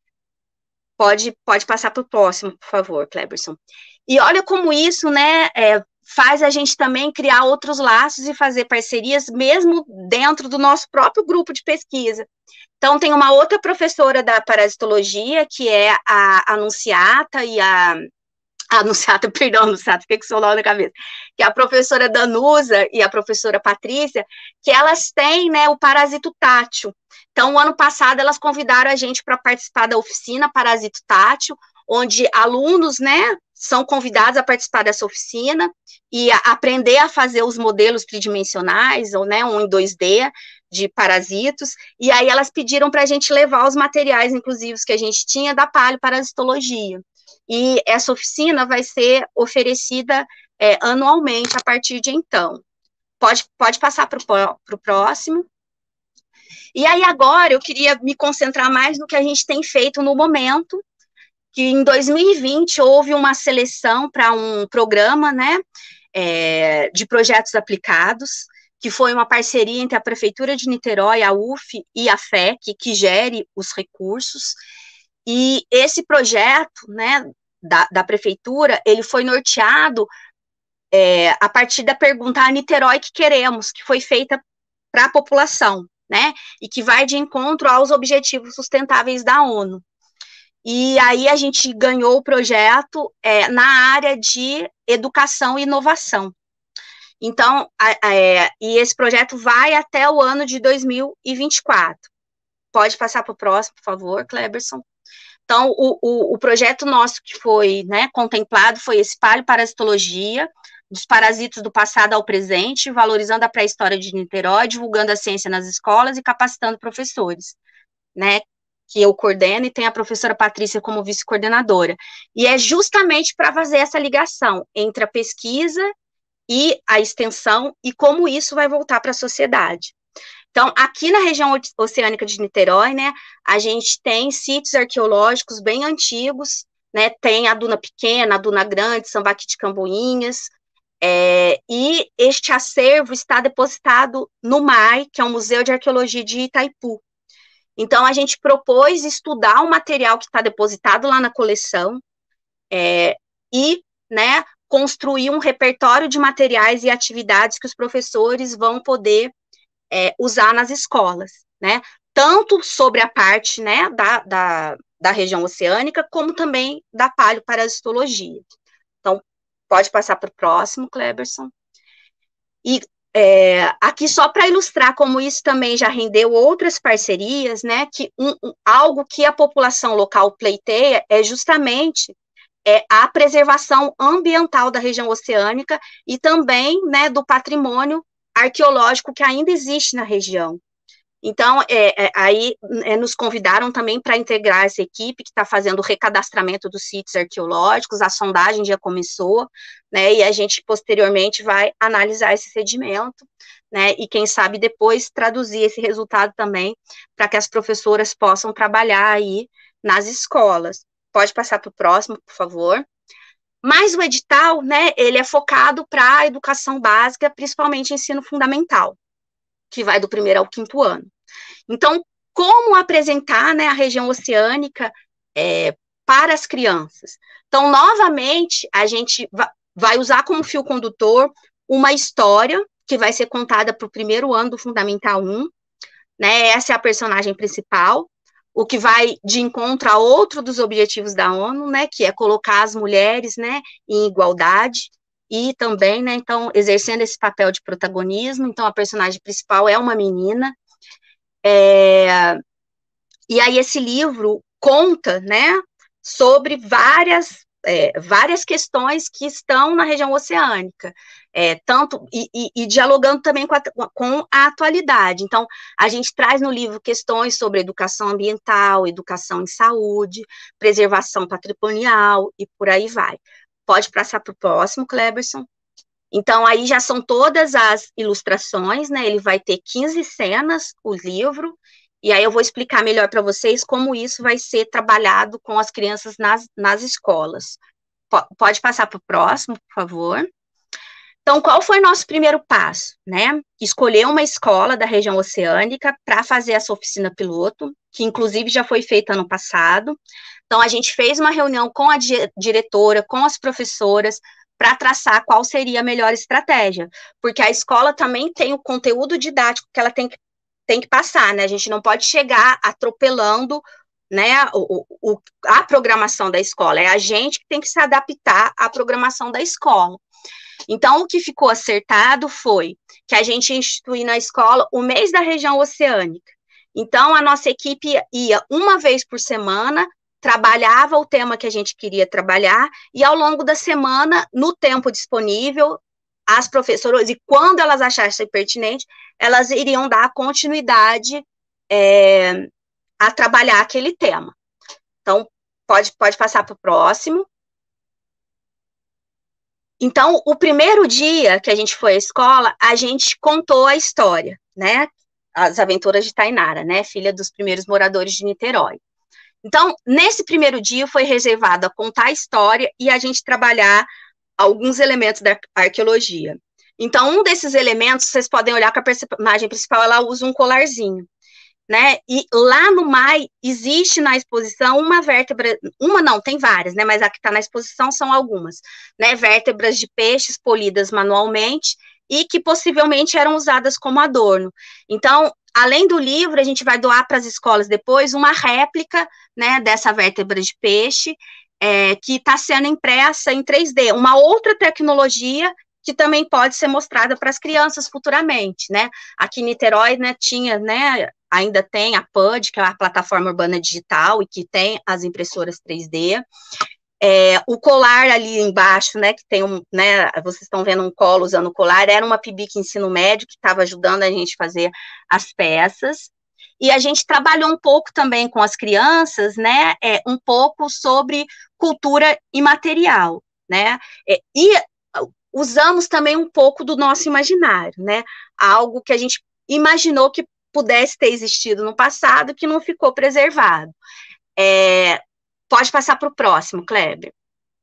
B: Pode, pode passar para o próximo, por favor, Kleberson. E olha como isso, né, é, faz a gente também criar outros laços e fazer parcerias, mesmo dentro do nosso próprio grupo de pesquisa. Então, tem uma outra professora da parasitologia, que é a Anunciata e a, Ah, Nusata, perdão, Nusata, fiquei com o seu nome na cabeça. Que é a professora Danusa e a professora Patrícia, que elas têm, né, o parasito tátil. Então, o ano passado, elas convidaram a gente para participar da oficina Parasito Tátil, onde alunos, né, são convidados a participar dessa oficina e a aprender a fazer os modelos tridimensionais, ou, né, um em dois D, de parasitos, e aí elas pediram para a gente levar os materiais, inclusive, que a gente tinha da paleoparasitologia. E essa oficina vai ser oferecida é, anualmente a partir de então. Pode, pode passar para o próximo. E aí agora eu queria me concentrar mais no que a gente tem feito no momento, que em dois mil e vinte houve uma seleção para um programa, né, é, de projetos aplicados, que foi uma parceria entre a Prefeitura de Niterói, a U F e a F E C, que gere os recursos. E esse projeto, né, da, da prefeitura, ele foi norteado é, a partir da pergunta a Niterói que queremos, que foi feita para a população, né, e que vai de encontro aos objetivos sustentáveis da ONU. E aí a gente ganhou o projeto é, na área de educação e inovação. Então, a, a, é, e esse projeto vai até o ano de dois mil e vinte e quatro. Pode passar para o próximo, por favor, Kleberson. Então, o, o, o projeto nosso que foi, né, contemplado foi esse paleoparasitologia, dos parasitos do passado ao presente, valorizando a pré-história de Niterói, divulgando a ciência nas escolas e capacitando professores, né, que eu coordeno, e tem a professora Patrícia como vice-coordenadora. E é justamente para fazer essa ligação entre a pesquisa e a extensão, e como isso vai voltar para a sociedade. Então, aqui na região oceânica de Niterói, né, a gente tem sítios arqueológicos bem antigos, né, tem a Duna Pequena, a Duna Grande, Sambaqui de Camboinhas, é, e este acervo está depositado no M A I, que é o Museu de Arqueologia de Itaipu. Então, a gente propôs estudar o material que está depositado lá na coleção, é, e, né, construir um repertório de materiais e atividades que os professores vão poder É, usar nas escolas, né, tanto sobre a parte, né, da, da, da região oceânica, como também da paleoparasitologia. Então, pode passar para o próximo, Kleberson. E é, aqui só para ilustrar como isso também já rendeu outras parcerias, né, que um, um, algo que a população local pleiteia é justamente é, a preservação ambiental da região oceânica e também, né, do patrimônio arqueológico que ainda existe na região. Então, é, é, aí é, nos convidaram também para integrar essa equipe que está fazendo o recadastramento dos sítios arqueológicos, a sondagem já começou, né, e a gente posteriormente vai analisar esse sedimento, né, e quem sabe depois traduzir esse resultado também para que as professoras possam trabalhar aí nas escolas. Pode passar para o próximo, por favor. Mas o edital, né, ele é focado para a educação básica, principalmente ensino fundamental, que vai do primeiro ao quinto ano. Então, como apresentar, né, a região oceânica é, para as crianças? Então, novamente, a gente vai usar como fio condutor uma história que vai ser contada para o primeiro ano do Fundamental um, né, essa é a personagem principal, o que vai de encontro a outro dos objetivos da ONU, né, que é colocar as mulheres, né, em igualdade, e também, né, então, exercendo esse papel de protagonismo. Então, a personagem principal é uma menina, é, e aí esse livro conta, né, sobre várias, é, várias questões que estão na região oceânica, é, tanto, e, e, e dialogando também com a, com a atualidade. Então, a gente traz no livro questões sobre educação ambiental, educação em saúde, preservação patrimonial, e por aí vai. Pode passar para o próximo, Kleberson. Então, aí já são todas as ilustrações, né, ele vai ter quinze cenas, o livro, e aí eu vou explicar melhor para vocês como isso vai ser trabalhado com as crianças nas, nas escolas. Pode passar para o próximo, por favor. Então, qual foi o nosso primeiro passo, né? Escolher uma escola da região oceânica para fazer essa oficina piloto, que inclusive já foi feita ano passado. Então, a gente fez uma reunião com a diretora, com as professoras, para traçar qual seria a melhor estratégia, porque a escola também tem o conteúdo didático que ela tem que, tem que passar, né? A gente não pode chegar atropelando né, o, o, a programação da escola, é a gente que tem que se adaptar à programação da escola. Então, o que ficou acertado foi que a gente instituiu na escola o mês da região oceânica. Então, a nossa equipe ia uma vez por semana, trabalhava o tema que a gente queria trabalhar, e ao longo da semana, no tempo disponível, as professoras, e quando elas achassem pertinente, elas iriam dar continuidade é, a trabalhar aquele tema. Então, pode, pode passar para o próximo. Então, o primeiro dia que a gente foi à escola, a gente contou a história, né? As aventuras de Tainara, né? Filha dos primeiros moradores de Niterói. Então, nesse primeiro dia, foi reservado a contar a história e a gente trabalhar alguns elementos da arqueologia. Então, um desses elementos, vocês podem olhar que a personagem principal, ela usa um colarzinho, né? E lá no M A I, existe na exposição uma vértebra, uma não, tem várias, né? Mas a que está na exposição são algumas, né? Vértebras de peixes polidas manualmente e que possivelmente eram usadas como adorno. Então, além do livro, a gente vai doar para as escolas depois uma réplica, né, dessa vértebra de peixe, é, que está sendo impressa em três D, uma outra tecnologia que também pode ser mostrada para as crianças futuramente, né? Aqui em Niterói, né, tinha, né, ainda tem a P U D, que é a plataforma urbana digital, e que tem as impressoras três D. É, o colar ali embaixo, né, que tem um, né, vocês estão vendo um colo usando o colar, era uma P I B I C ensino médio que estava ajudando a gente a fazer as peças. E a gente trabalhou um pouco também com as crianças, né, é, um pouco sobre cultura imaterial, né, é, e usamos também um pouco do nosso imaginário, né, algo que a gente imaginou que pudesse ter existido no passado, que não ficou preservado. É, pode passar para o próximo, Kleber.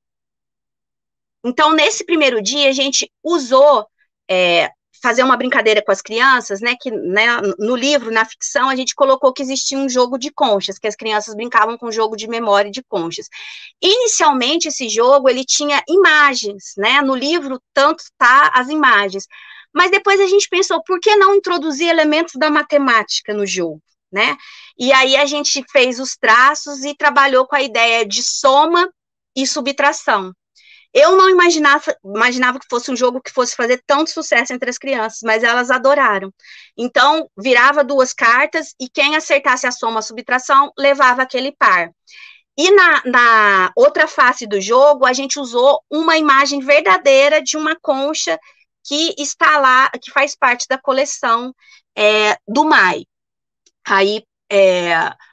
B: Então, nesse primeiro dia, a gente usou é, fazer uma brincadeira com as crianças, né, que né, no livro, na ficção, a gente colocou que existia um jogo de conchas, que as crianças brincavam com um jogo de memória de conchas. Inicialmente, esse jogo, ele tinha imagens, né, no livro, tanto tá as imagens, mas depois a gente pensou, por que não introduzir elementos da matemática no jogo, né, e aí a gente fez os traços e trabalhou com a ideia de soma e subtração. Eu não imaginava, imaginava que fosse um jogo que fosse fazer tanto sucesso entre as crianças, mas elas adoraram. Então, virava duas cartas e quem acertasse a soma, a subtração, levava aquele par. E na, na outra face do jogo, a gente usou uma imagem verdadeira de uma concha que está lá, que faz parte da coleção é, do M A I. Aí, é,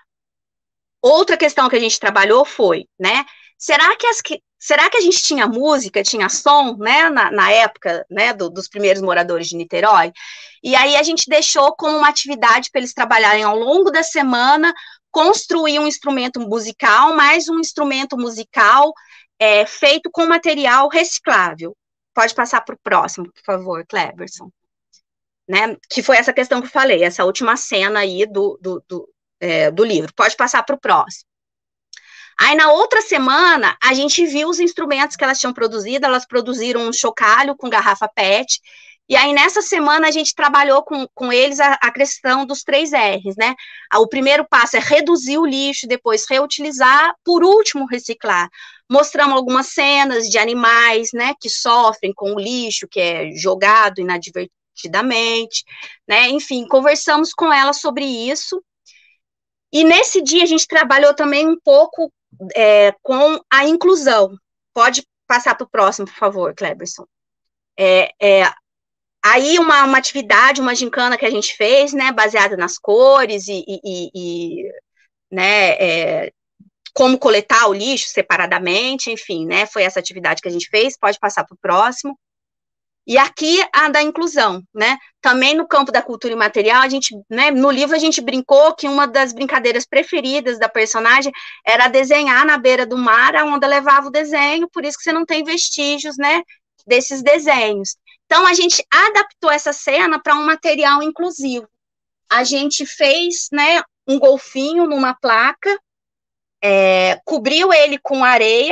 B: outra questão que a gente trabalhou foi, né, será que as Será que a gente tinha música, tinha som, né, na, na época, né, do, dos primeiros moradores de Niterói? E aí a gente deixou como uma atividade para eles trabalharem ao longo da semana, construir um instrumento musical, mais um instrumento musical é, feito com material reciclável. Pode passar para o próximo, por favor, Cleberson. Né, que foi essa questão que eu falei, essa última cena aí do, do, do, é, do livro. Pode passar para o próximo. Aí, na outra semana, a gente viu os instrumentos que elas tinham produzido, elas produziram um chocalho com garrafa P E T, e aí, nessa semana, a gente trabalhou com, com eles a, a questão dos três R's, né? O primeiro passo é reduzir o lixo, depois reutilizar, por último, reciclar. Mostramos algumas cenas de animais, né, que sofrem com o lixo, que é jogado inadvertidamente, né? Enfim, conversamos com elas sobre isso. E nesse dia, a gente trabalhou também um pouco É, com a inclusão. Pode passar para o próximo, por favor, Cleberson. É, é, aí, uma, uma atividade, uma gincana que a gente fez, né, baseada nas cores e, e, e né, é, como coletar o lixo separadamente, enfim, né, foi essa atividade que a gente fez. Pode passar para o próximo. E aqui a da inclusão, né, também no campo da cultura imaterial, a gente, né, no livro a gente brincou que uma das brincadeiras preferidas da personagem era desenhar na beira do mar, onde ela levava o desenho, por isso que você não tem vestígios, né, desses desenhos. Então, a gente adaptou essa cena para um material inclusivo. A gente fez, né, um golfinho numa placa, é, cobriu ele com areia,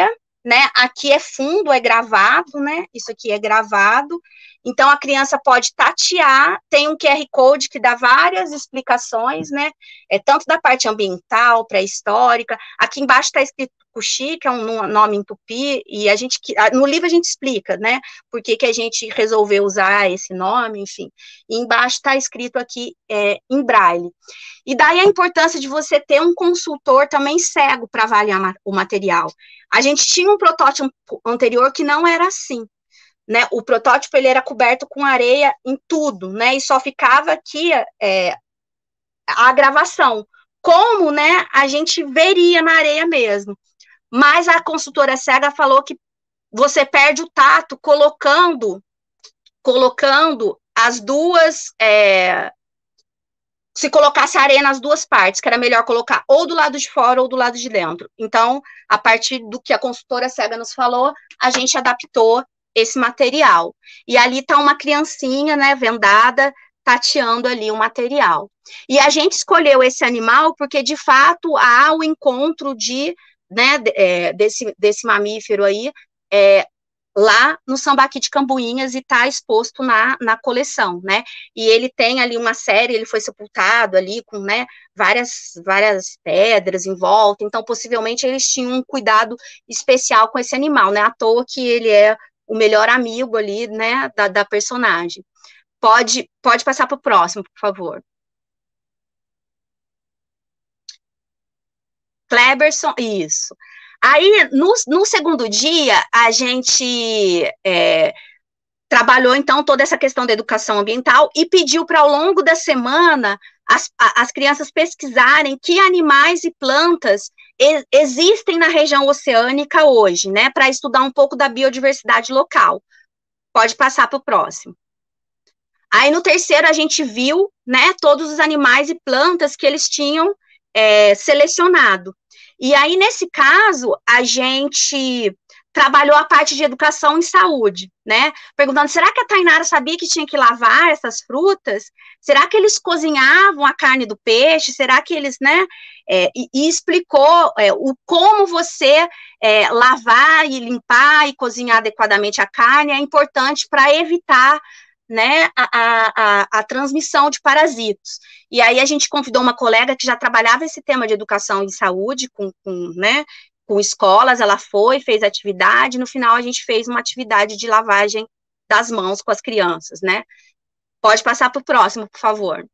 B: né? Aqui é fundo, é gravado, né? Isso aqui é gravado. Então, a criança pode tatear, tem um Q R Code que dá várias explicações, né? É, tanto da parte ambiental, pré-histórica. Aqui embaixo está escrito Cuxi, que é um nome em tupi, e a gente, no livro a gente explica, né? Por que que a gente resolveu usar esse nome, enfim. E embaixo está escrito aqui é, em braille. E daí a importância de você ter um consultor também cego para avaliar o material. A gente tinha um protótipo anterior que não era assim. Né, o protótipo ele era coberto com areia em tudo, né, e só ficava aqui é, a gravação, como, né, a gente veria na areia mesmo. Mas a consultora cega falou que você perde o tato colocando, colocando as duas, é, se colocasse areia nas duas partes, que era melhor colocar ou do lado de fora ou do lado de dentro. Então, a partir do que a consultora cega nos falou, a gente adaptou esse material. E ali está uma criancinha, né, vendada, tateando ali o material. E a gente escolheu esse animal porque, de fato, há o encontro de, né, é, desse, desse mamífero aí, é, lá no Sambaqui de Cambuinhas e está exposto na, na coleção, né, e ele tem ali uma série, ele foi sepultado ali com, né, várias, várias pedras em volta, então possivelmente eles tinham um cuidado especial com esse animal, né, à toa que ele é o melhor amigo ali, né, da, da personagem. Pode, pode passar para o próximo, por favor. Kleberson, isso. Aí, no, no segundo dia, a gente é, trabalhou, então, toda essa questão da educação ambiental e pediu para, ao longo da semana, as, as crianças pesquisarem que animais e plantas e, existem na região oceânica hoje, né, para estudar um pouco da biodiversidade local. Pode passar para o próximo. Aí, no terceiro, a gente viu, né, todos os animais e plantas que eles tinham é, selecionado. E aí, nesse caso, a gente trabalhou a parte de educação em saúde, né? Perguntando, será que a Tainara sabia que tinha que lavar essas frutas? Será que eles cozinhavam a carne do peixe? Será que eles, né? É, e, e explicou é, o como você é, lavar e limpar e cozinhar adequadamente a carne é importante para evitar, né, a, a, a transmissão de parasitos. E aí a gente convidou uma colega que já trabalhava esse tema de educação em saúde com, com, né, com escolas, ela foi, fez atividade, no final a gente fez uma atividade de lavagem das mãos com as crianças, né. Pode passar para o próximo, por favor.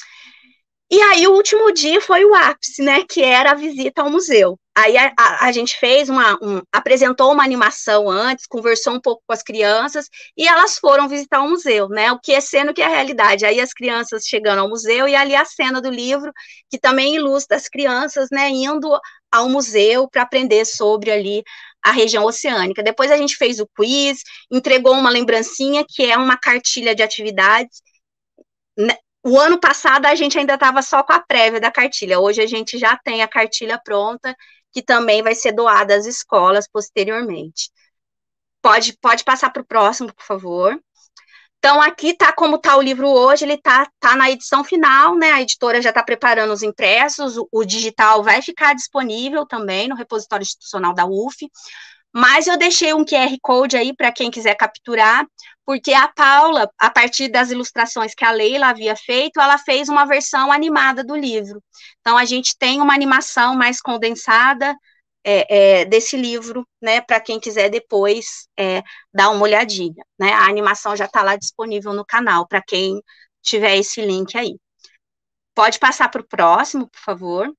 B: E aí o último dia foi o ápice, né, que era a visita ao museu. Aí a, a, a gente fez uma, um, apresentou uma animação antes, conversou um pouco com as crianças, e elas foram visitar o museu, né, o que é cena, o que é realidade. Aí as crianças chegando ao museu, e ali a cena do livro, que também ilustra as crianças, né, indo ao museu para aprender sobre ali a região oceânica. Depois a gente fez o quiz, entregou uma lembrancinha, que é uma cartilha de atividades, né. O ano passado a gente ainda estava só com a prévia da cartilha, hoje a gente já tem a cartilha pronta, que também vai ser doada às escolas posteriormente. Pode, pode passar para o próximo, por favor. Então, aqui está como está o livro hoje, ele está tá na edição final, né, a editora já está preparando os impressos, o, o digital vai ficar disponível também no repositório institucional da U F, mas eu deixei um Q R Code aí para quem quiser capturar, porque a Paula, a partir das ilustrações que a Leila havia feito, ela fez uma versão animada do livro. Então, a gente tem uma animação mais condensada é, é, desse livro, né, para quem quiser depois é, dar uma olhadinha, né, a animação já está lá disponível no canal, para quem tiver esse link aí. Pode passar para o próximo, por favor.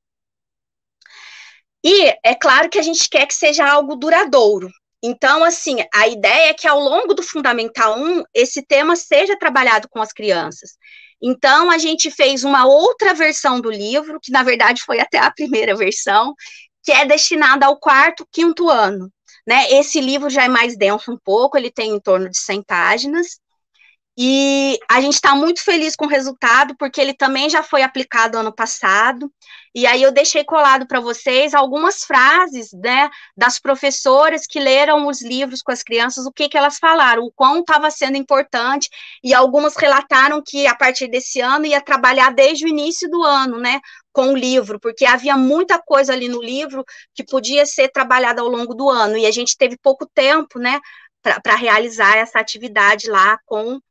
B: E é claro que a gente quer que seja algo duradouro. Então, assim, a ideia é que ao longo do Fundamental um, esse tema seja trabalhado com as crianças. Então, a gente fez uma outra versão do livro, que na verdade foi até a primeira versão, que é destinada ao quarto, quinto ano, né? Esse livro já é mais denso um pouco, ele tem em torno de cem páginas, E a gente está muito feliz com o resultado, porque ele também já foi aplicado ano passado. E aí eu deixei colado para vocês algumas frases, né, das professoras que leram os livros com as crianças, o que, que elas falaram, o quão estava sendo importante, e algumas relataram que a partir desse ano ia trabalhar desde o início do ano, né, com o livro, porque havia muita coisa ali no livro que podia ser trabalhada ao longo do ano, e a gente teve pouco tempo, né, para realizar essa atividade lá com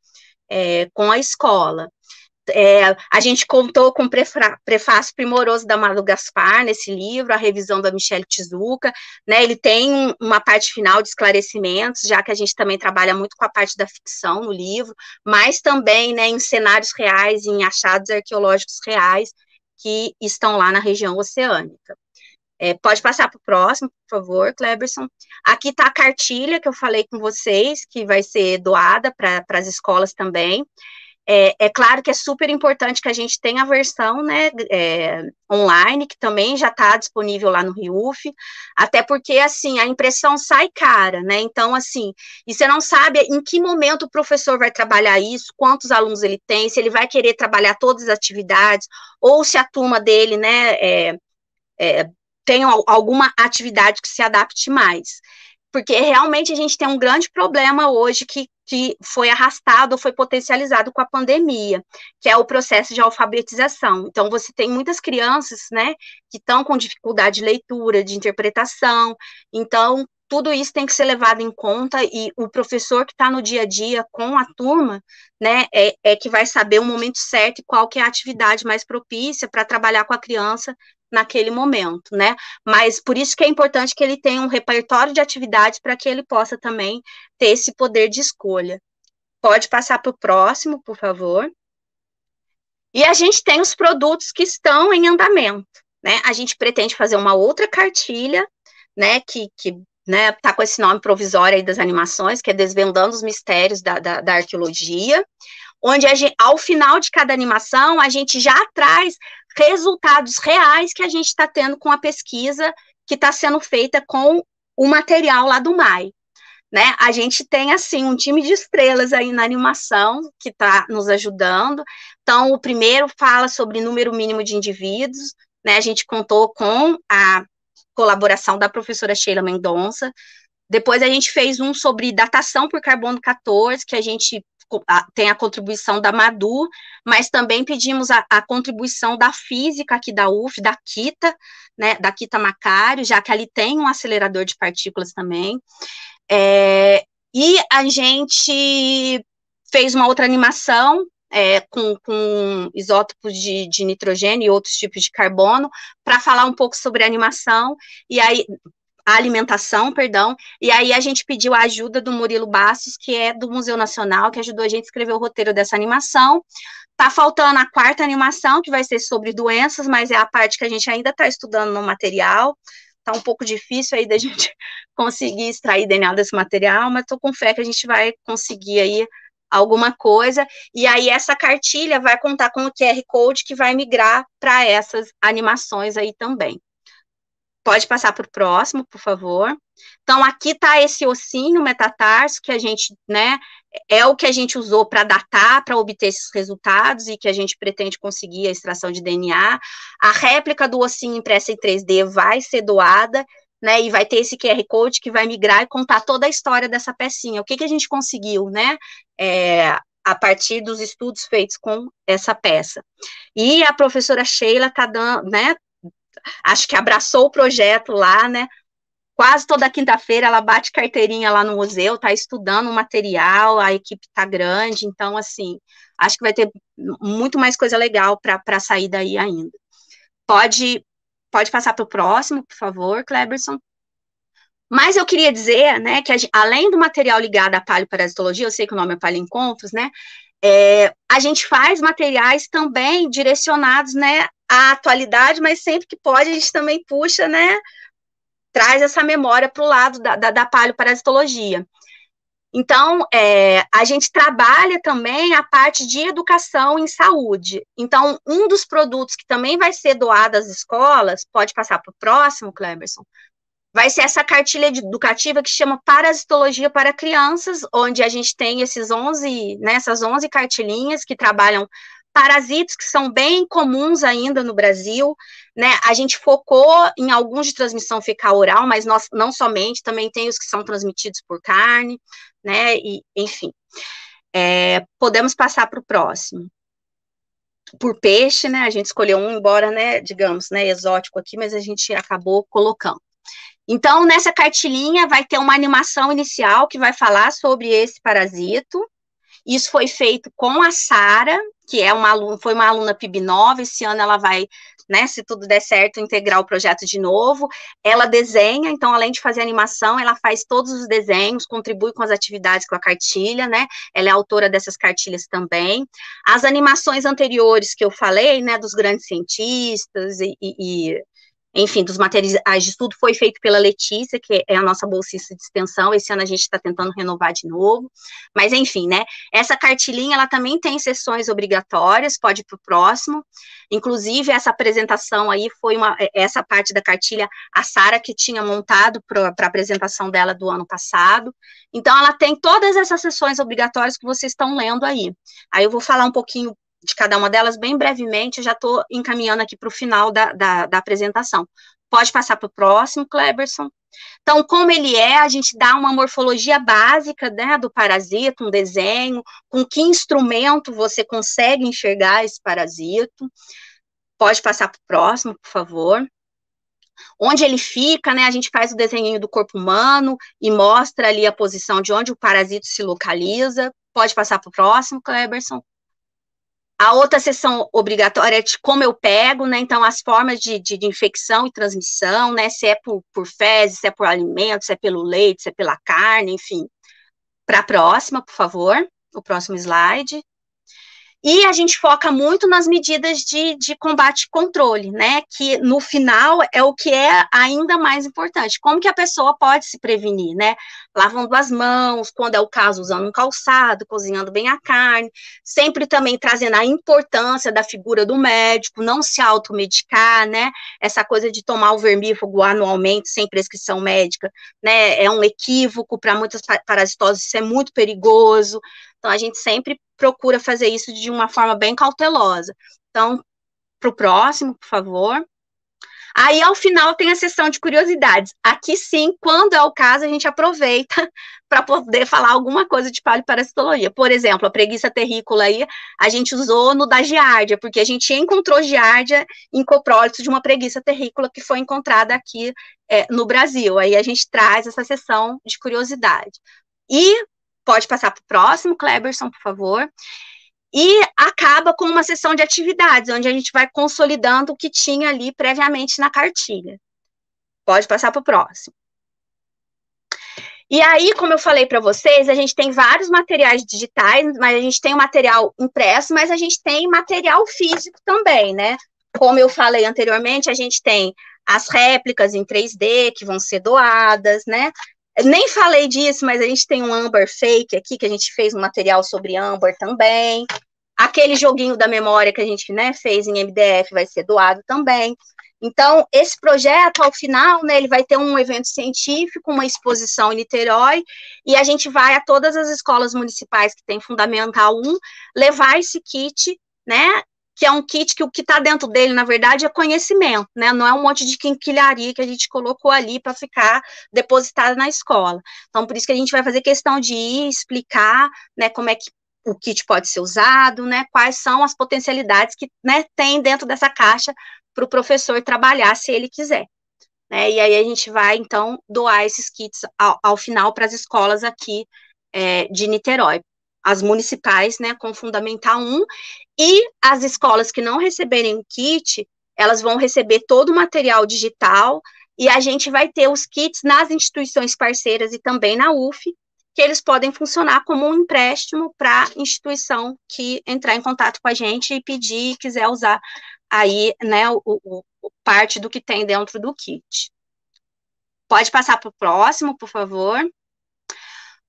B: É, com a escola. É, a gente contou com o prefácio primoroso da Malu Gaspar nesse livro, a revisão da Michele Tizuka, né, ele tem um, uma parte final de esclarecimentos, já que a gente também trabalha muito com a parte da ficção no livro, mas também, né, em cenários reais, em achados arqueológicos reais que estão lá na região oceânica. É, pode passar para o próximo, por favor, Cleberson. Aqui está a cartilha que eu falei com vocês, que vai ser doada para as escolas também. É, é claro que é super importante que a gente tenha a versão, né, é, online, que também já está disponível lá no RIUF, até porque, assim, a impressão sai cara, né, então, assim, e você não sabe em que momento o professor vai trabalhar isso, quantos alunos ele tem, se ele vai querer trabalhar todas as atividades, ou se a turma dele, né, é, é, tem alguma atividade que se adapte mais, porque realmente a gente tem um grande problema hoje que, que foi arrastado, foi potencializado com a pandemia, que é o processo de alfabetização. Então, você tem muitas crianças, né, que estão com dificuldade de leitura, de interpretação, então, tudo isso tem que ser levado em conta, e o professor que está no dia a dia com a turma, né, é, é que vai saber o momento certo e qual que é a atividade mais propícia para trabalhar com a criança naquele momento, né, mas por isso que é importante que ele tenha um repertório de atividades para que ele possa também ter esse poder de escolha. Pode passar para o próximo, por favor. E a gente tem os produtos que estão em andamento, né, a gente pretende fazer uma outra cartilha, né, que, que né, tá com esse nome provisório aí das animações, que é Desvendando os Mistérios da, da, da Arqueologia, onde a gente, ao final de cada animação, a gente já traz resultados reais que a gente está tendo com a pesquisa que está sendo feita com o material lá do M A I, né, a gente tem, assim, um time de estrelas aí na animação que está nos ajudando. Então, o primeiro fala sobre número mínimo de indivíduos, né, a gente contou com a colaboração da professora Sheila Mendonça. Depois a gente fez um sobre datação por carbono quatorze, que a gente tem a contribuição da Madu, mas também pedimos a, a contribuição da física aqui da U F, da Kita, né, da Kita Macário, já que ali tem um acelerador de partículas também. É, e a gente fez uma outra animação é, com, com isótopos de, de nitrogênio e outros tipos de carbono, para falar um pouco sobre a animação, e aí... a alimentação, perdão, e aí a gente pediu a ajuda do Murilo Bastos, que é do Museu Nacional, que ajudou a gente a escrever o roteiro dessa animação. Tá faltando a quarta animação, que vai ser sobre doenças, mas é a parte que a gente ainda está estudando no material, tá um pouco difícil aí da gente conseguir extrair D N A desse material, mas tô com fé que a gente vai conseguir aí alguma coisa, e aí essa cartilha vai contar com o Q R Code que vai migrar para essas animações aí também. Pode passar para o próximo, por favor. Então, aqui está esse ossinho metatarso, que a gente, né, é o que a gente usou para datar, para obter esses resultados, e que a gente pretende conseguir a extração de D N A. A réplica do ossinho impressa em três D vai ser doada, né, e vai ter esse Q R Code que vai migrar e contar toda a história dessa pecinha. O que, que a gente conseguiu, né, é, a partir dos estudos feitos com essa peça. E a professora Sheila está dando, né, acho que abraçou o projeto lá, né, quase toda quinta-feira ela bate carteirinha lá no museu, tá estudando o material, a equipe tá grande, então, assim, acho que vai ter muito mais coisa legal para sair daí ainda. Pode, pode passar para o próximo, por favor, Cleberson. Mas eu queria dizer, né, que a gente, além do material ligado à paleoparasitologia, eu sei que o nome é Paleoencontros, né, é, a gente faz materiais também direcionados, né, à atualidade, mas sempre que pode a gente também puxa, né, traz essa memória para o lado da, da, da paleoparasitologia. Então, é, a gente trabalha também a parte de educação em saúde. Então, um dos produtos que também vai ser doado às escolas, pode passar para o próximo, Cleberson, vai ser essa cartilha educativa que chama Parasitologia para Crianças, onde a gente tem esses onze, né, essas onze cartilhinhas que trabalham parasitos que são bem comuns ainda no Brasil, né? A gente focou em alguns de transmissão fecal oral, mas nós, não somente, também tem os que são transmitidos por carne, né? E, enfim, é, podemos passar para o próximo. Por peixe, né? A gente escolheu um, embora, né, digamos, né, exótico aqui, mas a gente acabou colocando. Então, nessa cartilhinha vai ter uma animação inicial que vai falar sobre esse parasito. Isso foi feito com a Sara, que é uma aluna, foi uma aluna P I B nove, esse ano ela vai, né, se tudo der certo, integrar o projeto de novo. Ela desenha, então, além de fazer animação, ela faz todos os desenhos, contribui com as atividades com a cartilha, né, ela é autora dessas cartilhas também. As animações anteriores que eu falei, né, dos grandes cientistas e, e, e enfim, dos materiais de estudo, foi feito pela Letícia, que é a nossa bolsista de extensão. Esse ano a gente está tentando renovar de novo, mas enfim, né, essa cartilhinha, ela também tem sessões obrigatórias, pode ir para o próximo, inclusive essa apresentação aí foi uma, essa parte da cartilha, a Sara que tinha montado para a apresentação dela do ano passado, então ela tem todas essas sessões obrigatórias que vocês estão lendo aí, aí eu vou falar um pouquinho de cada uma delas, bem brevemente, eu já estou encaminhando aqui para o final da, da, da apresentação. Pode passar para o próximo, Cleberson. Então, como ele é, a gente dá uma morfologia básica, né, do parasito, um desenho, com que instrumento você consegue enxergar esse parasito. Pode passar para o próximo, por favor. Onde ele fica, né, a gente faz o desenho do corpo humano e mostra ali a posição de onde o parasito se localiza. Pode passar para o próximo, Cleberson. A outra sessão obrigatória é de como eu pego, né, então as formas de, de, de infecção e transmissão, né, se é por, por fezes, se é por alimentos, se é pelo leite, se é pela carne, enfim. Para a próxima, por favor, o próximo slide. E a gente foca muito nas medidas de, de combate e controle, né, que no final é o que é ainda mais importante, como que a pessoa pode se prevenir, né, lavando as mãos, quando é o caso, usando um calçado, cozinhando bem a carne, sempre também trazendo a importância da figura do médico, não se automedicar, né, essa coisa de tomar o vermífugo anualmente, sem prescrição médica, né, é um equívoco, para muitas parasitoses isso é muito perigoso, então a gente sempre procura fazer isso de uma forma bem cautelosa. Então, para o próximo, por favor. Aí, ao final, tem a sessão de curiosidades. Aqui, sim, quando é o caso, a gente aproveita para poder falar alguma coisa de paleoparasitologia. Por exemplo, a preguiça terrícola aí, a gente usou no da giardia, porque a gente encontrou giardia em coprólito de uma preguiça terrícola que foi encontrada aqui é, no Brasil. Aí a gente traz essa sessão de curiosidade. E pode passar para o próximo, Cleberson, por favor. E acaba com uma sessão de atividades, onde a gente vai consolidando o que tinha ali previamente na cartilha. Pode passar para o próximo. E aí, como eu falei para vocês, a gente tem vários materiais digitais, mas a gente tem o material impresso, mas a gente tem material físico também, né? Como eu falei anteriormente, a gente tem as réplicas em três D que vão ser doadas, né? Nem falei disso, mas a gente tem um âmbar fake aqui, que a gente fez um material sobre âmbar também. Aquele joguinho da memória que a gente, né, fez em M D F vai ser doado também. Então, esse projeto, ao final, né, ele vai ter um evento científico, uma exposição em Niterói, e a gente vai a todas as escolas municipais que tem Fundamental um, levar esse kit, né, que é um kit que o que está dentro dele, na verdade, é conhecimento, né, não é um monte de quinquilharia que a gente colocou ali para ficar depositado na escola. Então, por isso que a gente vai fazer questão de ir explicar, né, como é que o kit pode ser usado, né, quais são as potencialidades que, né, tem dentro dessa caixa para o professor trabalhar, se ele quiser. Né, e aí a gente vai, então, doar esses kits ao, ao final para as escolas aqui é, de Niterói, as municipais, né, com Fundamental um, e as escolas que não receberem o kit, elas vão receber todo o material digital, e a gente vai ter os kits nas instituições parceiras e também na U F, que eles podem funcionar como um empréstimo para a instituição que entrar em contato com a gente e pedir, e quiser usar aí, né, o, o, o parte do que tem dentro do kit. Pode passar para o próximo, por favor.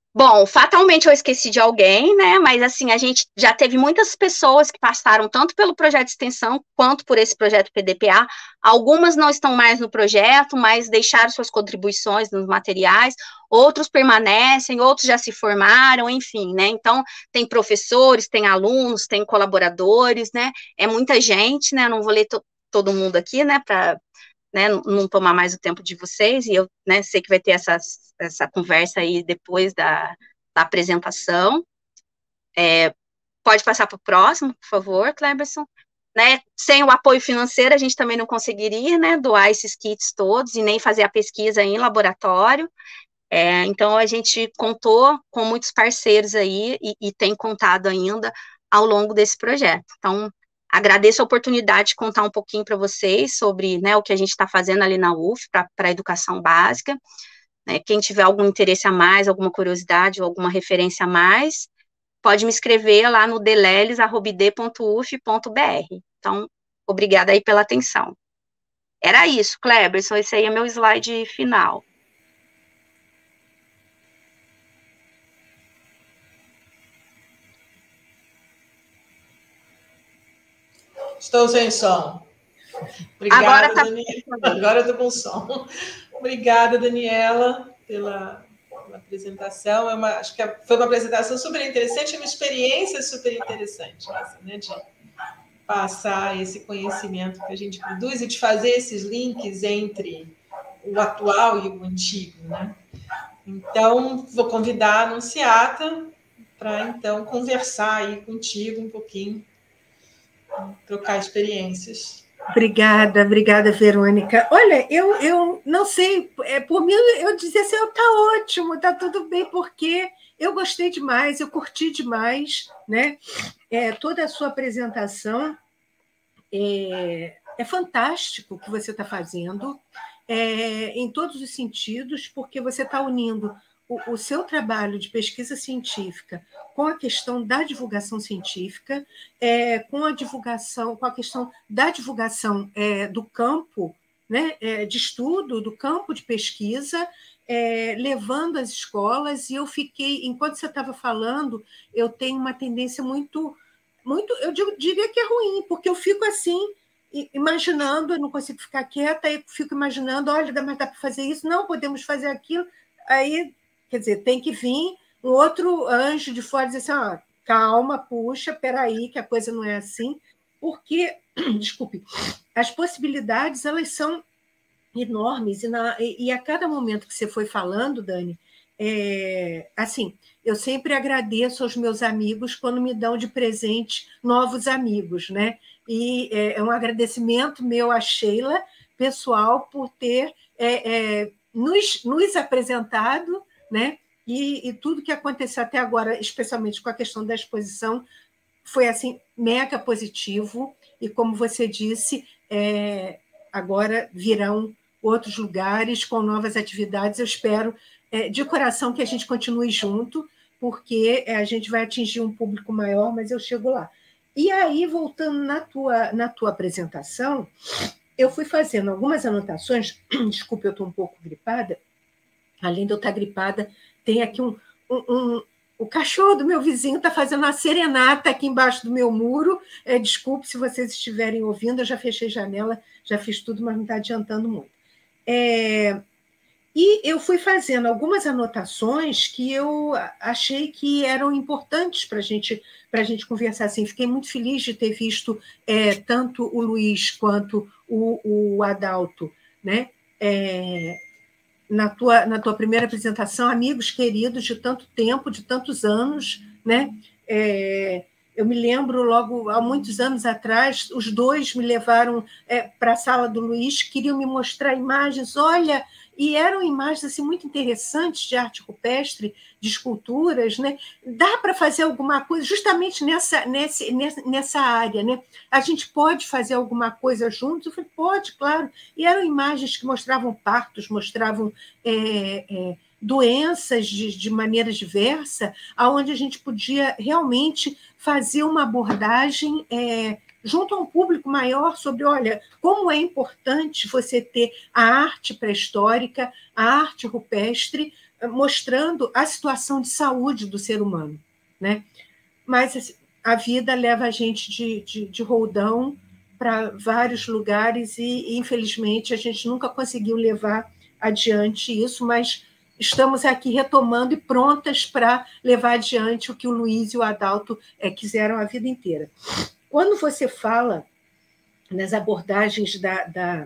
B: Bom, fatalmente eu esqueci de alguém, né? Mas assim, a gente já teve muitas pessoas que passaram tanto pelo projeto de extensão quanto por esse projeto P D P A. Algumas não estão mais no projeto, mas deixaram suas contribuições nos materiais, outros permanecem, outros já se formaram, enfim, né? Então, tem professores, tem alunos, tem colaboradores, né? É muita gente, né? Não vou ler to- todo mundo aqui, né? Para né, não tomar mais o tempo de vocês, e eu né, sei que vai ter essa, essa conversa aí depois da, da apresentação. É, pode passar para o próximo, por favor, Cleberson. Né, sem o apoio financeiro, a gente também não conseguiria né, doar esses kits todos e nem fazer a pesquisa em laboratório. É, então, a gente contou com muitos parceiros aí e, e tem contado ainda ao longo desse projeto. Então, agradeço a oportunidade de contar um pouquinho para vocês sobre né, o que a gente está fazendo ali na U F para a educação básica. Né, quem tiver algum interesse a mais, alguma curiosidade ou alguma referência a mais, pode me escrever lá no deleles arroba i d ponto u f ponto b r. Então, obrigada aí pela atenção. Era isso, Cleberson, esse aí é meu slide final.
A: Estou sem som. Obrigada,
B: Agora tá...
A: Daniela. Agora eu estou com som. Obrigada, Daniela, pela, pela apresentação. É uma, acho que foi uma apresentação super interessante, uma experiência super interessante, essa, né, de passar esse conhecimento que a gente produz e de fazer esses links entre o atual e o antigo, né? Então, vou convidar a Anunciata para, então, conversar aí contigo um pouquinho, trocar experiências.
C: Obrigada, obrigada, Verônica. Olha, eu, eu não sei, é, por mim eu dizia assim, está ótimo, está tudo bem, porque eu gostei demais, eu curti demais, né? É, toda a sua apresentação é, é fantástico o que você está fazendo, é, em todos os sentidos, porque você está unindo o, o seu trabalho de pesquisa científica com a questão da divulgação científica, é, com a divulgação, com a questão da divulgação é, do campo, né, é, de estudo, do campo de pesquisa, é, levando às escolas, e eu fiquei, enquanto você estava falando, eu tenho uma tendência muito, muito, eu digo, diria que é ruim, porque eu fico assim, imaginando, eu não consigo ficar quieta, aí fico imaginando, olha, mas dá para fazer isso? Não, podemos fazer aquilo. Aí, quer dizer, tem que vir um outro anjo de fora e dizer assim, ó, calma, puxa, peraí, que a coisa não é assim, porque, desculpe, as possibilidades, elas são enormes, e, na, e a cada momento que você foi falando, Dani, é, assim, eu sempre agradeço aos meus amigos quando me dão de presente novos amigos, né? E é, é um agradecimento meu à Sheila, pessoal, por ter é, é, nos, nos apresentado, né? E, e tudo que aconteceu até agora, especialmente com a questão da exposição, foi assim mega positivo, e como você disse, é, agora virão outros lugares com novas atividades. Eu espero é, de coração que a gente continue junto, porque a gente vai atingir um público maior, mas eu chego lá. E aí, voltando na tua, na tua apresentação, eu fui fazendo algumas anotações, desculpe, eu estou um pouco gripada, além de eu estar gripada, tem aqui um, um, um o cachorro do meu vizinho está fazendo uma serenata aqui embaixo do meu muro. É, desculpe se vocês estiverem ouvindo, eu já fechei janela, já fiz tudo, mas não está adiantando muito. É, e eu fui fazendo algumas anotações que eu achei que eram importantes para gente, a gente conversar. Assim, fiquei muito feliz de ter visto é, tanto o Luiz quanto o, o Adalto, né? É, na tua, na tua primeira apresentação, amigos queridos de tanto tempo, de tantos anos, né? É, eu me lembro, logo há muitos anos atrás, os dois me levaram é, para a sala do Luiz, queriam me mostrar imagens, olha, e eram imagens assim, muito interessantes de arte rupestre, de esculturas, né? Dá para fazer alguma coisa justamente nessa, nessa, nessa área, né? A gente pode fazer alguma coisa juntos? Eu falei, pode, claro. E eram imagens que mostravam partos, mostravam é, é, doenças de, de maneira diversa, onde a gente podia realmente fazer uma abordagem é, junto a um público maior sobre, olha, como é importante você ter a arte pré-histórica, a arte rupestre, mostrando a situação de saúde do ser humano, né? Mas a vida leva a gente de, de, de roldão para vários lugares e, infelizmente, a gente nunca conseguiu levar adiante isso, mas estamos aqui retomando e prontas para levar adiante o que o Luiz e o Adalto é, quiseram a vida inteira. Quando você fala nas abordagens da, da,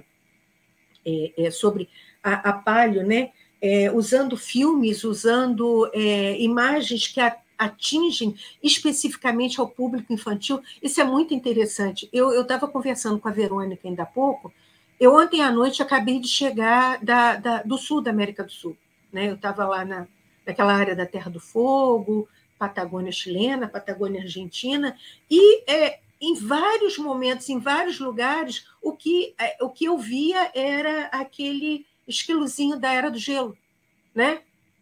C: é, é, sobre a, a palio, né, é, usando filmes, usando é, imagens que a, atingem especificamente ao público infantil, isso é muito interessante. Eu estava conversando com a Verônica ainda há pouco, eu ontem à noite acabei de chegar da, da, do sul da América do Sul, né? Eu estava lá na, naquela área da Terra do Fogo, Patagônia chilena, Patagônia argentina, e é, em vários momentos, em vários lugares, o que, é, o que eu via era aquele esquilozinho da Era do Gelo, né?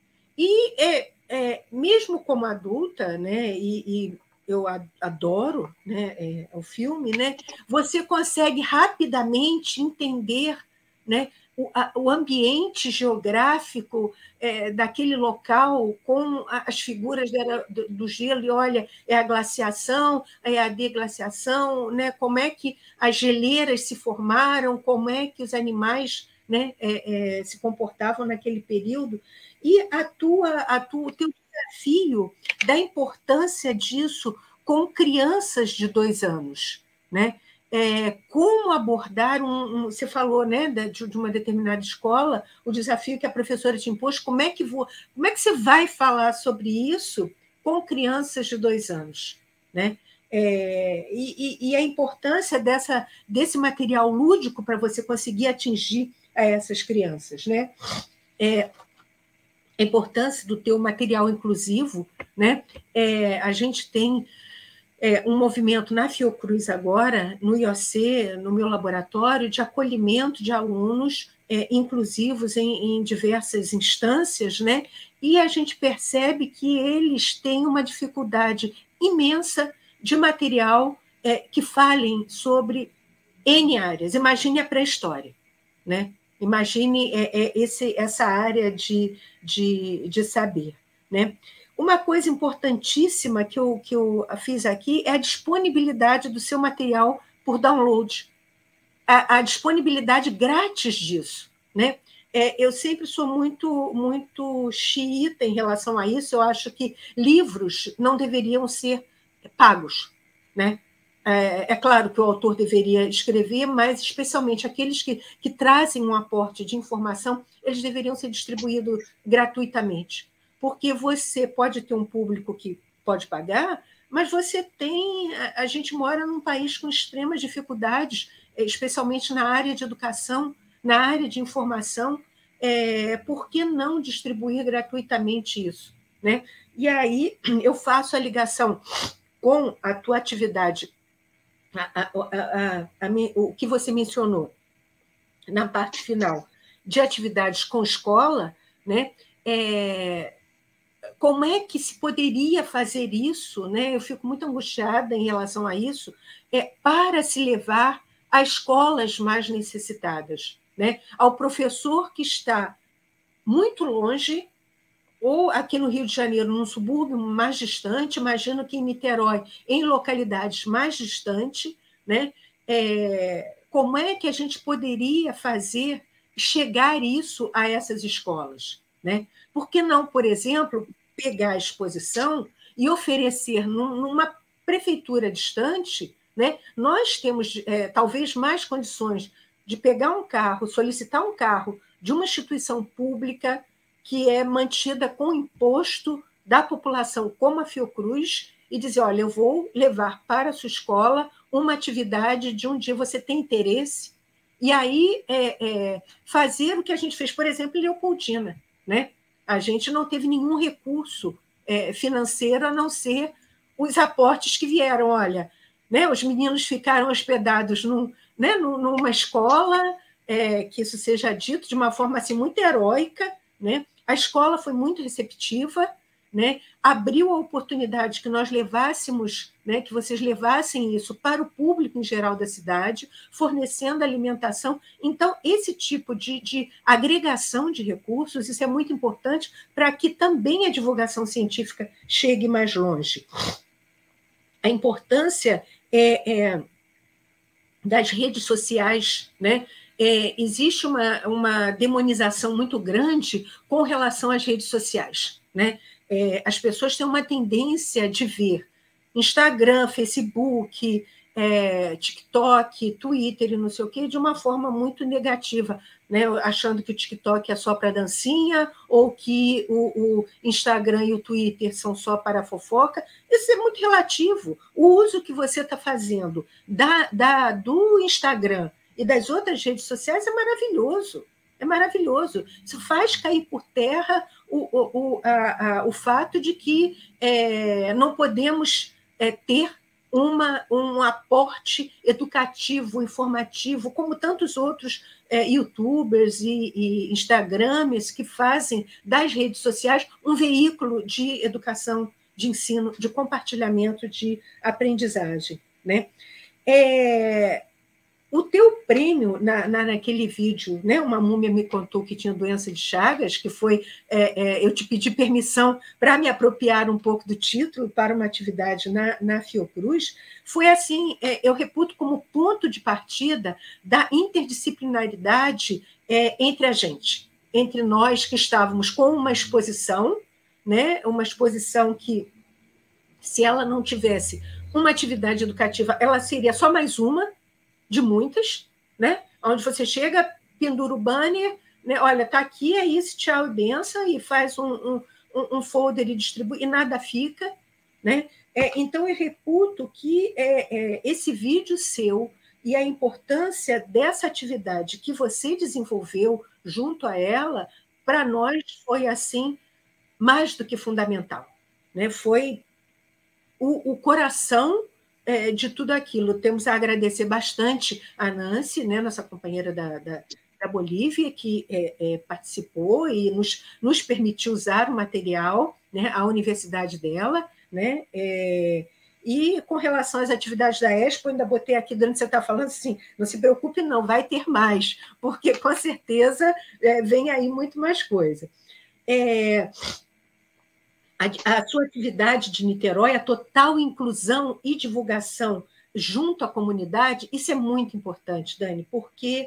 C: E é, é, mesmo como adulta, né, e, e eu adoro, né, é, o filme, né, você consegue rapidamente entender, né, o, a, o ambiente geográfico é, daquele local com as figuras da, do, do gelo, e olha, é a glaciação, é a deglaciação, né, como é que as geleiras se formaram, como é que os animais, né, é, é, se comportavam naquele período. E a tua, a tua, o teu desafio da importância disso com crianças de dois anos, né? É, como abordar um, um você falou, né, de, de uma determinada escola, o desafio que a professora te impôs, como é que vou, como é que você vai falar sobre isso com crianças de dois anos, né? É, e, e a importância dessa, desse material lúdico para você conseguir atingir a essas crianças, né? É, a importância do teu material inclusivo, né? É, a gente tem é, um movimento na Fiocruz agora, no I O C, no meu laboratório, de acolhimento de alunos é, inclusivos em, em diversas instâncias, né? E a gente percebe que eles têm uma dificuldade imensa de material é, que falem sobre N áreas. Imagine a pré-história, né? Imagine é, é, esse, essa área de, de, de saber, né? Uma coisa importantíssima que eu, que eu fiz aqui é a disponibilidade do seu material por download, a, a disponibilidade grátis disso, né? É, eu sempre sou muito, muito xiita em relação a isso, eu acho que livros não deveriam ser pagos, né? É, é claro que o autor deveria escrever, mas especialmente aqueles que, que trazem um aporte de informação, eles deveriam ser distribuídos gratuitamente, porque você pode ter um público que pode pagar, mas você tem... A, a gente mora num país com extremas dificuldades, especialmente na área de educação, na área de informação, é, por que não distribuir gratuitamente isso, né? E aí eu faço a ligação com a tua atividade, A, a, a, a, o que você mencionou na parte final, de atividades com escola, né? É, como é que se poderia fazer isso, né? Eu fico muito angustiada em relação a isso, é, para se levar a escolas mais necessitadas, né? Ao professor que está muito longe, ou aqui no Rio de Janeiro, num subúrbio mais distante, imagino que em Niterói, em localidades mais distantes, né? É, como é que a gente poderia fazer chegar isso a essas escolas, né? Por que não, por exemplo, pegar a exposição e oferecer num, numa prefeitura distante, né? Nós temos é, talvez mais condições de pegar um carro, solicitar um carro de uma instituição pública que é mantida com imposto da população, como a Fiocruz, e dizer, olha, eu vou levar para a sua escola uma atividade de um dia você tem interesse, e aí é, é, fazer o que a gente fez, por exemplo, em Leopoldina, né? A gente não teve nenhum recurso é, financeiro, a não ser os aportes que vieram. Olha, né, os meninos ficaram hospedados num, né, numa escola, é, que isso seja dito de uma forma assim, muito heróica, né? A escola foi muito receptiva, né, abriu a oportunidade que nós levássemos, né, que vocês levassem isso para o público em geral da cidade, fornecendo alimentação. Então, esse tipo de, de agregação de recursos, isso é muito importante para que também a divulgação científica chegue mais longe. A importância é, é, das redes sociais, né? É, existe uma, uma demonização muito grande com relação às redes sociais, né? É, as pessoas têm uma tendência de ver Instagram, Facebook, é, TikTok, Twitter e não sei o quê, de uma forma muito negativa, né? Achando que o TikTok é só para dancinha ou que o, o Instagram e o Twitter são só para fofoca. Isso é muito relativo. O uso que você está fazendo da, da, do Instagram e das outras redes sociais é maravilhoso. É maravilhoso. Isso faz cair por terra o, o, o, a, a, o fato de que é, não podemos é, ter uma, um aporte educativo, informativo, como tantos outros é, youtubers e, e instagramers que fazem das redes sociais um veículo de educação, de ensino, de compartilhamento de aprendizagem, né? É... O teu prêmio, na, na, naquele vídeo, né, uma múmia me contou que tinha doença de Chagas, que foi, é, é, eu te pedi permissão para me apropriar um pouco do título para uma atividade na, na Fiocruz, foi assim, é, eu reputo como ponto de partida da interdisciplinaridade é, entre a gente, entre nós que estávamos com uma exposição, né, uma exposição que, se ela não tivesse uma atividade educativa, ela seria só mais uma, de muitas, né? Onde você chega, pendura o banner, né? Olha, está aqui, é isso, tchau, benção, e faz um, um, um folder e distribui, e nada fica, né? É, então, eu reputo que é, é, esse vídeo seu e a importância dessa atividade que você desenvolveu junto a ela, para nós foi, assim, mais do que fundamental, né? Foi o, o coração É, de tudo aquilo. Temos a agradecer bastante a Nancy, né, nossa companheira da, da, da Bolívia, que é, é, participou e nos, nos permitiu usar o material, né, a universidade dela, né, é, e com relação às atividades da Expo, ainda botei aqui, durante você está falando assim, não se preocupe não, vai ter mais, porque com certeza é, vem aí muito mais coisa. É, A, a sua atividade de Niterói, a total inclusão e divulgação junto à comunidade, isso é muito importante, Dani, porque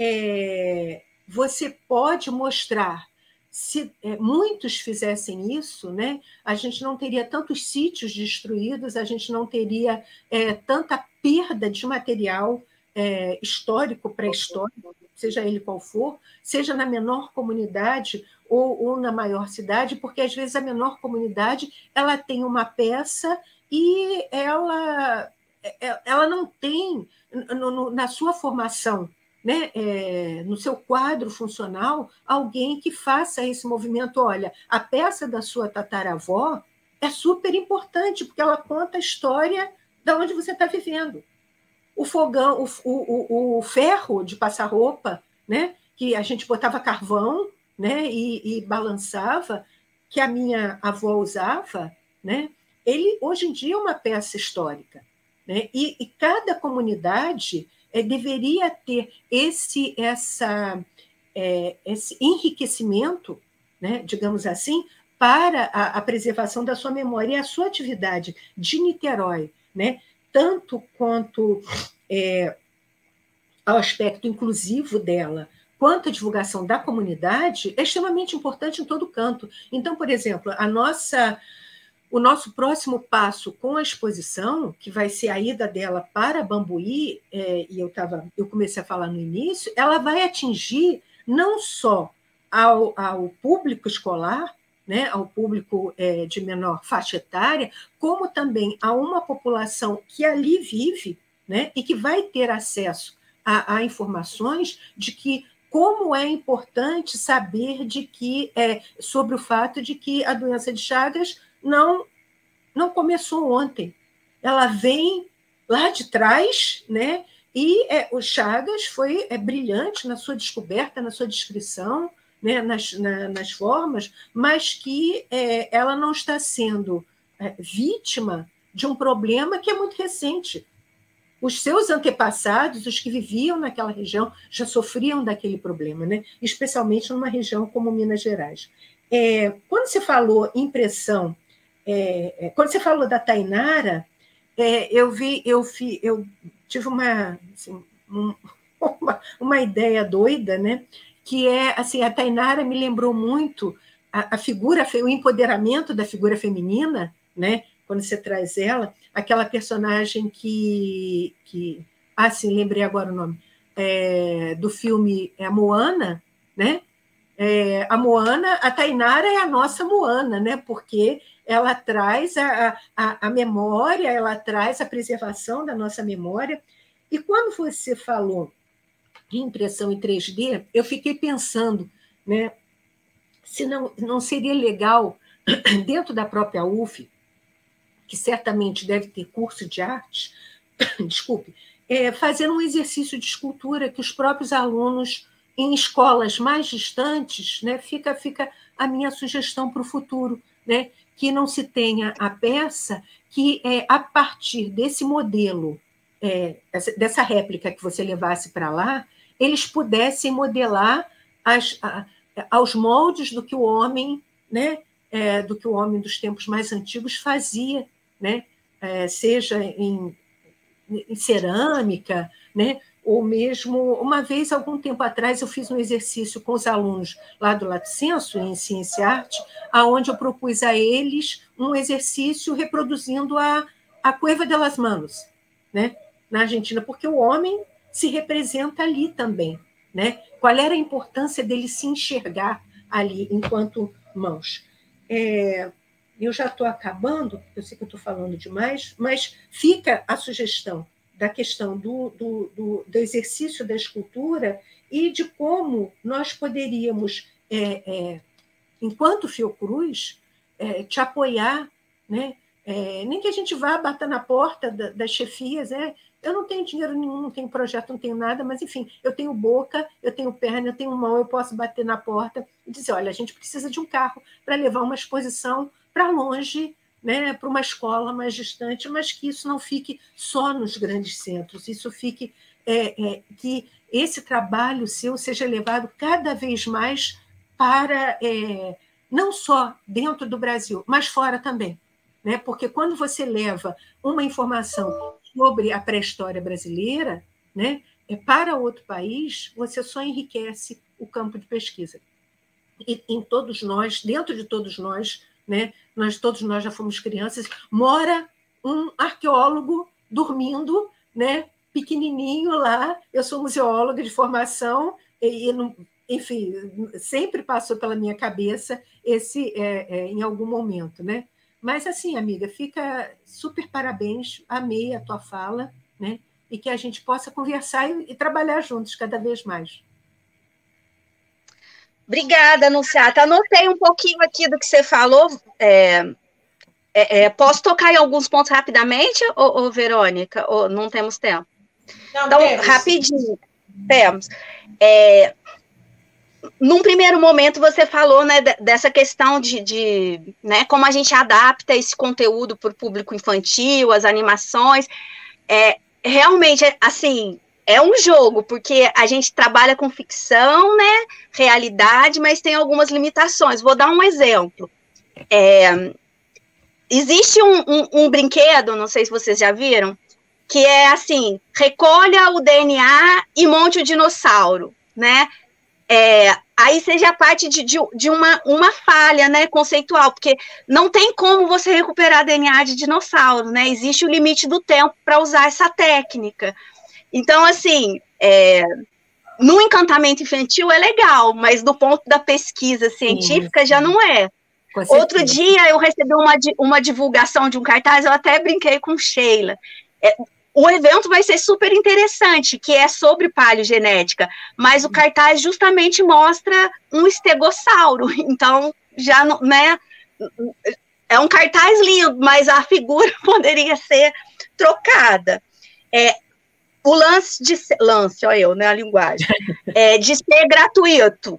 C: é, você pode mostrar, se é, muitos fizessem isso, né, a gente não teria tantos sítios destruídos, a gente não teria é, tanta perda de material é, histórico, pré-histórico, seja ele qual for, seja na menor comunidade ou, ou na maior cidade, porque às vezes a menor comunidade ela tem uma peça e ela, ela não tem, no, no, na sua formação, né, é, no seu quadro funcional, alguém que faça esse movimento. Olha, a peça da sua tataravó é super importante, porque ela conta a história de onde você está vivendo. O fogão, o, o, o ferro de passar roupa, né, que a gente botava carvão, né, e, e balançava, que a minha avó usava, né, ele hoje em dia é uma peça histórica, né, e, e cada comunidade é, deveria ter esse, essa, é, esse enriquecimento, né, digamos assim, para a, a preservação da sua memória e a sua atividade de Niterói, né, tanto quanto é, ao aspecto inclusivo dela, quanto a divulgação da comunidade, é extremamente importante em todo canto. Então, por exemplo, a nossa, o nosso próximo passo com a exposição, que vai ser a ida dela para Bambuí, é, e eu, tava, eu comecei a falar no início, ela vai atingir não só ao, ao público escolar, né, ao público é, de menor faixa etária, como também a uma população que ali vive, né, e que vai ter acesso a, a informações de que como é importante saber de que, é, sobre o fato de que a doença de Chagas não, não começou ontem. Ela vem lá de trás, né? E é, o Chagas foi é, brilhante na sua descoberta, na sua descrição, né, nas, na, nas formas, mas que é, ela não está sendo é, vítima de um problema que é muito recente. Os seus antepassados, os que viviam naquela região, já sofriam daquele problema, né? Especialmente numa região como Minas Gerais. É, quando você falou impressão, é, quando você falou da Tainara, é, eu vi, eu, vi, eu tive uma, assim, um, uma, uma ideia doida, né? Que é assim, a Tainara me lembrou muito a, a figura, o empoderamento da figura feminina, né? Quando você traz ela, aquela personagem que, que ah, sim, lembrei agora o nome, é, do filme é a Moana, né? É, a Moana, a Tainara é a nossa Moana, né? Porque ela traz a, a, a memória, ela traz a preservação da nossa memória. E quando você falou de impressão em três D, eu fiquei pensando, né? Se não, não seria legal, dentro da própria U F, que certamente deve ter curso de arte, desculpe, é, fazer um exercício de escultura que os próprios alunos, em escolas mais distantes, né, fica, fica a minha sugestão para o futuro, né, que não se tenha a peça que, é, a partir desse modelo, é, dessa réplica que você levasse para lá, eles pudessem modelar as, a, aos moldes do que o homem, né, é, do que o homem dos tempos mais antigos fazia, né? É, seja em, em cerâmica, né? Ou mesmo, uma vez, algum tempo atrás, eu fiz um exercício com os alunos lá do Lato Senso, em Ciência e Arte, onde eu propus a eles um exercício reproduzindo a, a Cueva de las Manos, né? Na Argentina, porque o homem se representa ali também, né? Qual era a importância dele se enxergar ali enquanto mãos? É... Eu já estou acabando, eu sei que eu estou falando demais, mas fica a sugestão da questão do, do, do, do exercício da escultura e de como nós poderíamos, é, é, enquanto Fiocruz, é, te apoiar, né? É, nem que a gente vá bater na porta da, das chefias, é, eu não tenho dinheiro nenhum, não tenho projeto, não tenho nada, mas, enfim, eu tenho boca, eu tenho perna, eu tenho mão, eu posso bater na porta e dizer, olha, a gente precisa de um carro para levar uma exposição para longe, né, para uma escola mais distante, mas que isso não fique só nos grandes centros, isso fique, é, é, que esse trabalho seu seja levado cada vez mais para, é, não só dentro do Brasil, mas fora também, né? Porque quando você leva uma informação sobre a pré-história brasileira, né, é, para outro país, você só enriquece o campo de pesquisa. E em todos nós, dentro de todos nós, né, nós todos nós já fomos crianças, mora um arqueólogo dormindo, né, pequenininho lá. Eu sou museóloga de formação e, enfim, sempre passou pela minha cabeça esse é, é, em algum momento, né? Mas assim, amiga, fica super parabéns, amei a tua fala, né? E que a gente possa conversar e, e trabalhar juntos cada vez mais.
B: Obrigada, Anunciata. Anotei um pouquinho aqui do que você falou. É, é, é, posso tocar em alguns pontos rapidamente, ou, ou Verônica? Ou não temos tempo? Não, então, temos. Rapidinho. Temos. É, num primeiro momento, você falou, né, dessa questão de, de né, como a gente adapta esse conteúdo para o público infantil, as animações. É, realmente, assim... É um jogo, porque a gente trabalha com ficção, né, realidade, mas tem algumas limitações. Vou dar um exemplo. É, existe um, um, um brinquedo, não sei se vocês já viram, que é assim, recolha o D N A e monte o dinossauro, né? É, aí seja parte de, de, de uma, uma falha, né, conceitual, porque não tem como você recuperar D N A de dinossauro, né? Existe o limite do tempo para usar essa técnica. Então, assim, é, no encantamento infantil é legal, mas do ponto da pesquisa científica sim, já não é. Outro dia eu recebi uma, uma divulgação de um cartaz, eu até brinquei com Sheila. É, o evento vai ser super interessante, que é sobre paleogenética, mas o cartaz justamente mostra um estegossauro, então já não, né, é um cartaz lindo, mas a figura poderia ser trocada. É, o lance de ser, lance, olha eu, né, a linguagem, é, de ser gratuito.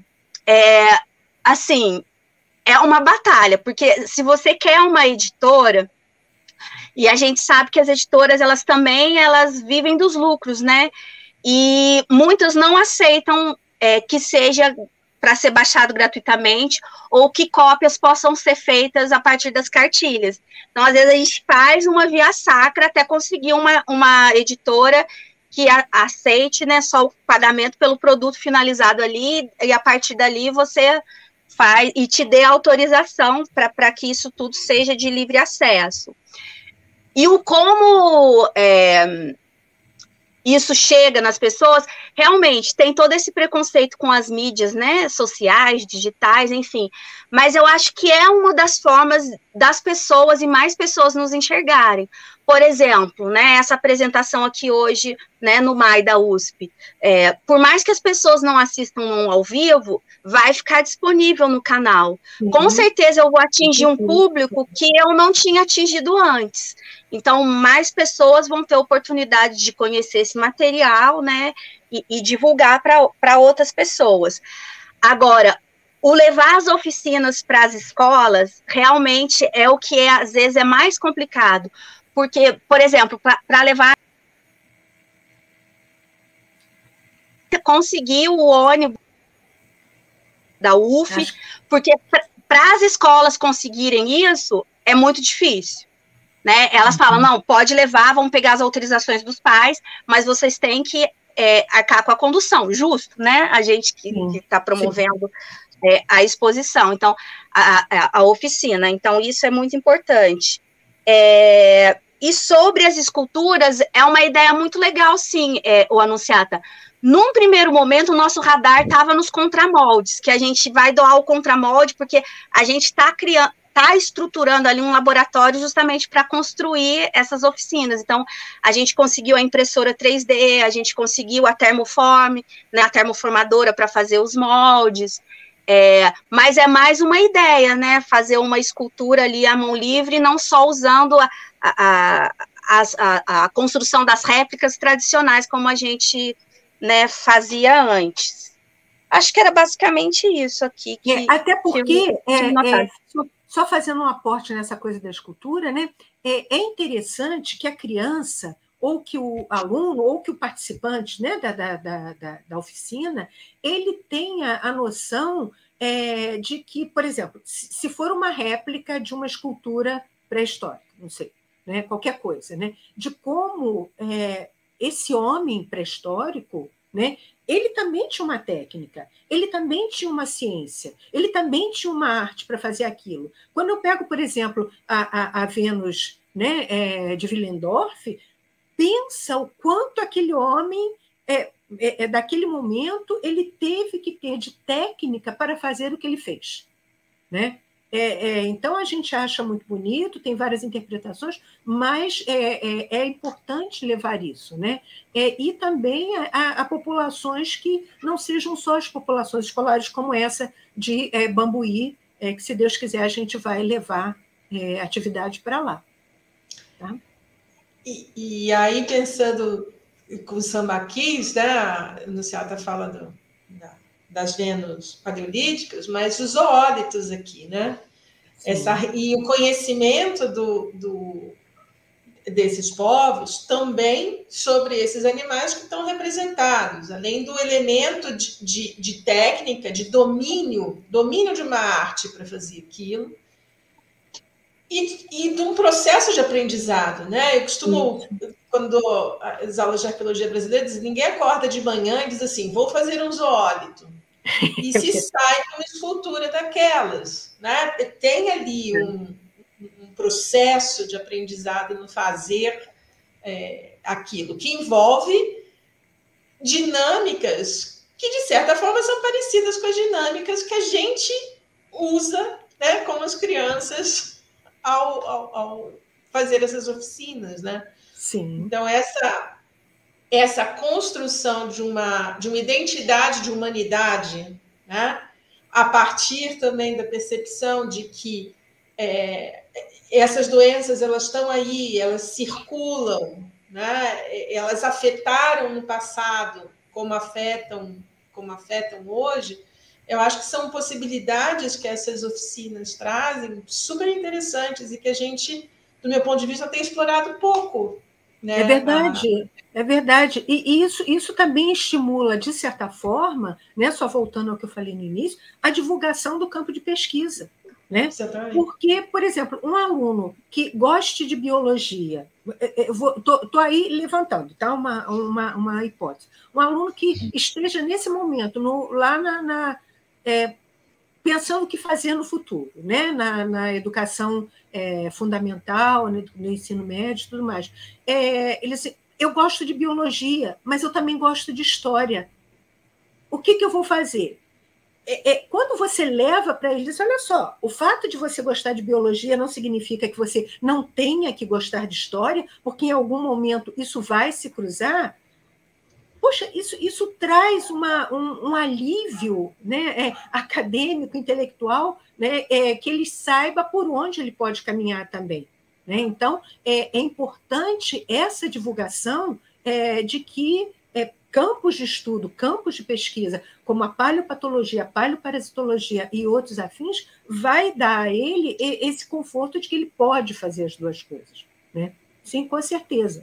B: é, assim, é uma batalha, porque se você quer uma editora, e a gente sabe que as editoras, elas também, elas vivem dos lucros, né? E muitas não aceitam é, que seja para ser baixado gratuitamente, ou que cópias possam ser feitas a partir das cartilhas. Então, às vezes, a gente faz uma via sacra até conseguir uma, uma editora que a, aceite, né, só o pagamento pelo produto finalizado ali, e a partir dali você faz e te dê autorização para que isso tudo seja de livre acesso. E o como é, isso chega nas pessoas, realmente tem todo esse preconceito com as mídias, né, sociais, digitais, enfim, mas eu acho que é uma das formas das pessoas e mais pessoas nos enxergarem. Por exemplo, né, essa apresentação aqui hoje, né, no M A I da U S P, é, por mais que as pessoas não assistam ao vivo, vai ficar disponível no canal. Uhum. Com certeza eu vou atingir um público que eu não tinha atingido antes. Então, mais pessoas vão ter oportunidade de conhecer esse material, né, e, e divulgar para outras pessoas. Agora, o levar as oficinas para as escolas, realmente é o que, é, às vezes, é mais complicado, porque, por exemplo, para levar... conseguir o ônibus da U F, Acho... porque para as escolas conseguirem isso, é muito difícil. Né? Elas falam, não, pode levar, vamos pegar as autorizações dos pais, mas vocês têm que é, arcar com a condução, justo, né? A gente que está promovendo é, a exposição, então, a, a, a oficina, então isso é muito importante. É, e sobre as esculturas, é uma ideia muito legal, sim, é, o Anunciata. Num primeiro momento, o nosso radar estava nos contramoldes, que a gente vai doar o contramolde, porque a gente está criando, está estruturando ali um laboratório justamente para construir essas oficinas. Então, a gente conseguiu a impressora três D, a gente conseguiu a termoforme, né, a termoformadora para fazer os moldes, é, mas é mais uma ideia, né, fazer uma escultura ali à mão livre, não só usando a, a, a, a, a construção das réplicas tradicionais, como a gente, né, fazia antes. Acho que era basicamente isso aqui. Que,
C: é, até porque... Que eu, é, é, só fazendo um aporte nessa coisa da escultura, né? É, é interessante que a criança, ou que o aluno, ou que o participante, né, da, da, da, da oficina, ele tenha a noção é, de que, por exemplo, se for uma réplica de uma escultura pré-histórica, não sei, né, qualquer coisa, né, de como é, esse homem pré-histórico, né, ele também tinha uma técnica, ele também tinha uma ciência, ele também tinha uma arte para fazer aquilo. Quando eu pego, por exemplo, a, a, a Vênus, né, é, de Willendorf, pensa o quanto aquele homem, é, é, é, daquele momento, ele teve que ter de técnica para fazer o que ele fez, né? É, é, então, a gente acha muito bonito, tem várias interpretações, mas é, é, é importante levar isso, né? É, e também a, a, a populações que não sejam só as populações escolares como essa de é, Bambuí, é, que, se Deus quiser, a gente vai levar é, atividade para lá. Tá?
A: E, e aí, pensando com o sambaquis, né? A Anunciata fala do, da, das Vênus paleolíticas, mas os zoólitos aqui, né? Essa, e o conhecimento do, do, desses povos também sobre esses animais que estão representados, além do elemento de, de, de técnica, de domínio, domínio de uma arte para fazer aquilo, e, e de um processo de aprendizado, né? Eu costumo, Sim. quando dou as aulas de arqueologia brasileira, diz, ninguém acorda de manhã e diz assim, vou fazer um zoólito. E se sai uma escultura daquelas, né? Tem ali um, um processo de aprendizado no fazer é, aquilo, que envolve dinâmicas que, de certa forma, são parecidas com as dinâmicas que a gente usa, né, com as crianças ao, ao, ao fazer essas oficinas, né?
C: Sim.
A: Então, essa... essa construção de uma, de uma identidade de humanidade, né? A partir também da percepção de que é, essas doenças elas estão aí, elas circulam, né? Elas afetaram no passado como afetam, como afetam hoje, eu acho que são possibilidades que essas oficinas trazem super interessantes e que a gente, do meu ponto de vista, tem explorado pouco. Né?
C: É verdade, a... é verdade. E isso, isso também estimula, de certa forma, né, só voltando ao que eu falei no início, a divulgação do campo de pesquisa. Né? Porque, por exemplo, um aluno que goste de biologia, estou aí levantando, tá? uma, uma, uma hipótese, um aluno que esteja nesse momento no, lá na, na é, pensando o que fazer no futuro, né? na, na educação é, fundamental, no, no ensino médio e tudo mais. É, ele diz, eu gosto de biologia, mas eu também gosto de história. O que, que eu vou fazer? É, é, quando você leva para eles, olha só, o fato de você gostar de biologia não significa que você não tenha que gostar de história, porque em algum momento isso vai se cruzar. Poxa, isso, isso traz uma, um, um alívio, né, é, acadêmico, intelectual, né, é, que ele saiba por onde ele pode caminhar também. Né? Então, é, é importante essa divulgação é, de que é, campos de estudo, campos de pesquisa, como a paleopatologia, a paleoparasitologia e outros afins, vai dar a ele esse conforto de que ele pode fazer as duas coisas. Né? Sim, com certeza.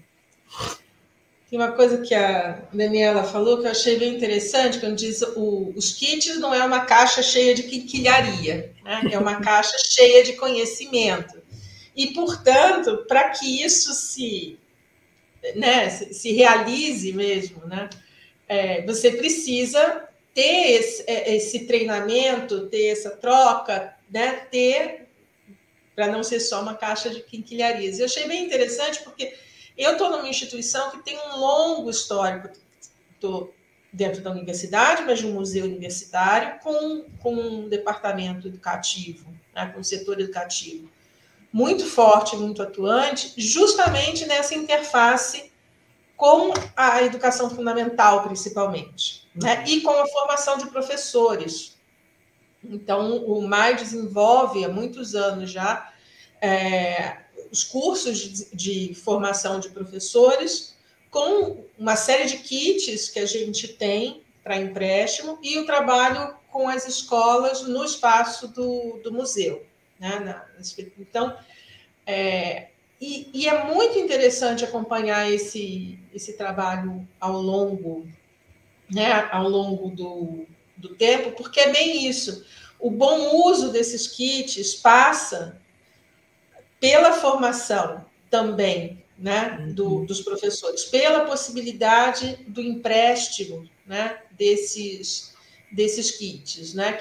A: Tem uma coisa que a Daniela falou que eu achei bem interessante, quando diz o, os kits não é uma caixa cheia de quinquilharia, né? É uma caixa cheia de conhecimento. E, portanto, para que isso se, né, se, se realize mesmo, né, é, você precisa ter esse, esse treinamento, ter essa troca, né, ter, para não ser só uma caixa de quinquilharias. Eu achei bem interessante porque eu estou numa instituição que tem um longo histórico, estou dentro da universidade, mas de um museu universitário, com, com um departamento educativo, né, com um setor educativo muito forte, muito atuante, justamente nessa interface com a educação fundamental, principalmente, né, e com a formação de professores. Então, o M A I desenvolve há muitos anos já é, os cursos de, de formação de professores com uma série de kits que a gente tem para empréstimo e o trabalho com as escolas no espaço do, do museu. Né? Na, então, é, e, e é muito interessante acompanhar esse, esse trabalho ao longo, né, ao longo do, do tempo, porque é bem isso. O bom uso desses kits passa pela formação também, né, do, dos professores, pela possibilidade do empréstimo, né, desses, desses kits. Né?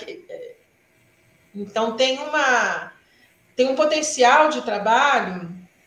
A: Então, tem, uma, tem um potencial de trabalho,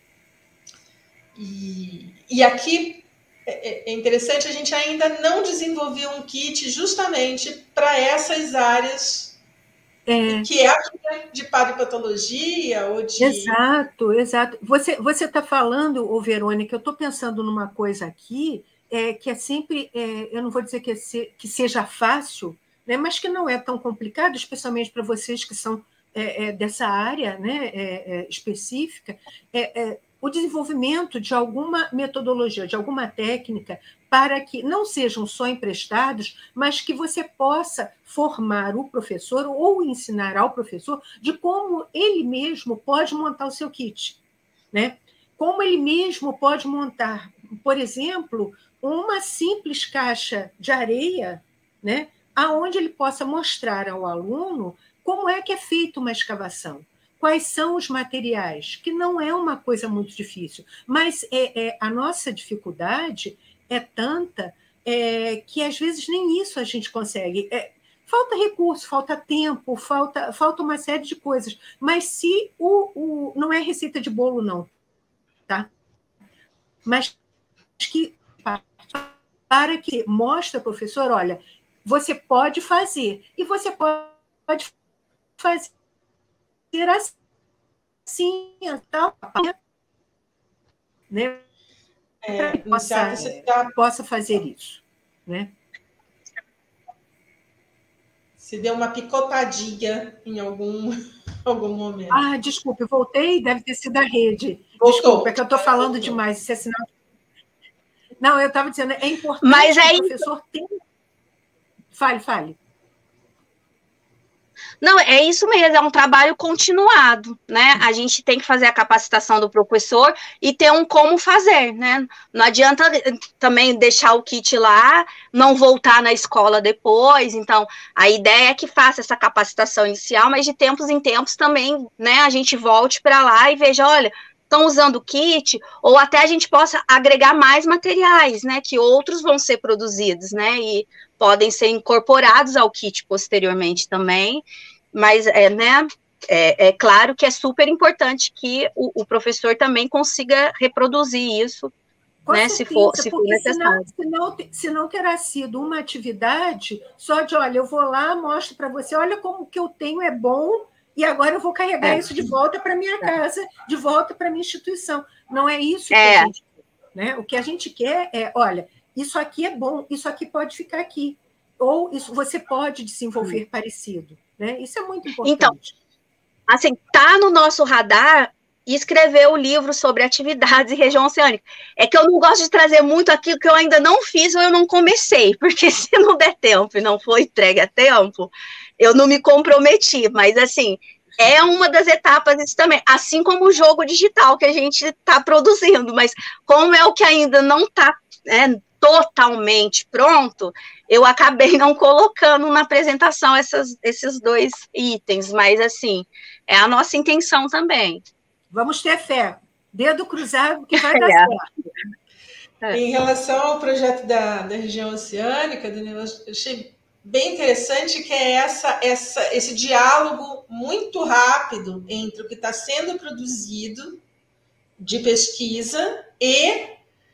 A: e, e aqui é interessante, a gente ainda não desenvolveu um kit justamente para essas áreas, é. que é a de paleopatologia ou de...
C: Exato, exato. Você você está falando, ô Verônica, eu estou pensando numa coisa aqui, é, que é sempre, é, eu não vou dizer que, é se, que seja fácil, né, mas que não é tão complicado, especialmente para vocês que são é, é, dessa área, né, é, é, específica, é, é, o desenvolvimento de alguma metodologia, de alguma técnica, para que não sejam só emprestados, mas que você possa formar o professor ou ensinar ao professor de como ele mesmo pode montar o seu kit, né? Como ele mesmo pode montar, por exemplo, uma simples caixa de areia, né? Aonde ele possa mostrar ao aluno como é que é feita uma escavação. Quais são os materiais, que não é uma coisa muito difícil, mas é, é, a nossa dificuldade é tanta é, que, às vezes, nem isso a gente consegue. É, falta recurso, falta tempo, falta, falta uma série de coisas, mas se o, o... não é receita de bolo, não, tá? Mas que para que mostre ao professor, olha, você pode fazer, e você pode fazer assim, tal, né?
A: É,
C: possa,
A: você tá...
C: possa fazer isso, né?
A: Se deu uma picotadinha em algum, algum momento.
C: Ah, desculpe, voltei, deve ter sido a rede.
A: Voltou.
C: Desculpa, é que eu estou falando Voltou. demais, isso é sinal. Não, eu estava dizendo, é importante
B: Mas é
C: que o professor tenha... Fale, fale.
B: Não, é isso mesmo, é um trabalho continuado, né? A gente tem que fazer a capacitação do professor e ter um como fazer, né? Não adianta também deixar o kit lá, não voltar na escola depois. Então, a ideia é que faça essa capacitação inicial, mas de tempos em tempos também, né? A gente volte para lá e veja, olha, estão usando o kit, ou até a gente possa agregar mais materiais, né? Que outros vão ser produzidos, né? E podem ser incorporados ao kit posteriormente também, mas é, né, é, é claro que é super importante que o, o professor também consiga reproduzir isso,
C: com
B: né,
C: certeza,
B: se for, se for necessário.
C: Senão, senão, senão terá sido uma atividade só de, olha, eu vou lá, mostro para você, olha como o que eu tenho é bom, e agora eu vou carregar é. isso de volta para minha casa, de volta para minha instituição. Não é isso que é. a gente quer, né? O que a gente quer é, olha, isso aqui é bom, isso aqui pode ficar aqui. Ou isso você pode desenvolver hum. parecido. Né? Isso é muito importante.
B: Então, assim, está no nosso radar escrever o livro sobre atividades e região oceânica. É que eu não gosto de trazer muito aquilo que eu ainda não fiz ou eu não comecei, porque se não der tempo e não for entregue a tempo, eu não me comprometi. Mas, assim, é uma das etapas isso também, assim como o jogo digital que a gente está produzindo, mas como é o que ainda não está, né, totalmente pronto, eu acabei não colocando na apresentação essas, esses dois itens, mas, assim, é a nossa intenção também.
C: Vamos ter fé. Dedo cruzado que vai dar é. certo.
A: É. Em relação ao projeto da, da região oceânica, Daniela, eu achei bem interessante que é essa, essa, esse diálogo muito rápido entre o que está sendo produzido de pesquisa e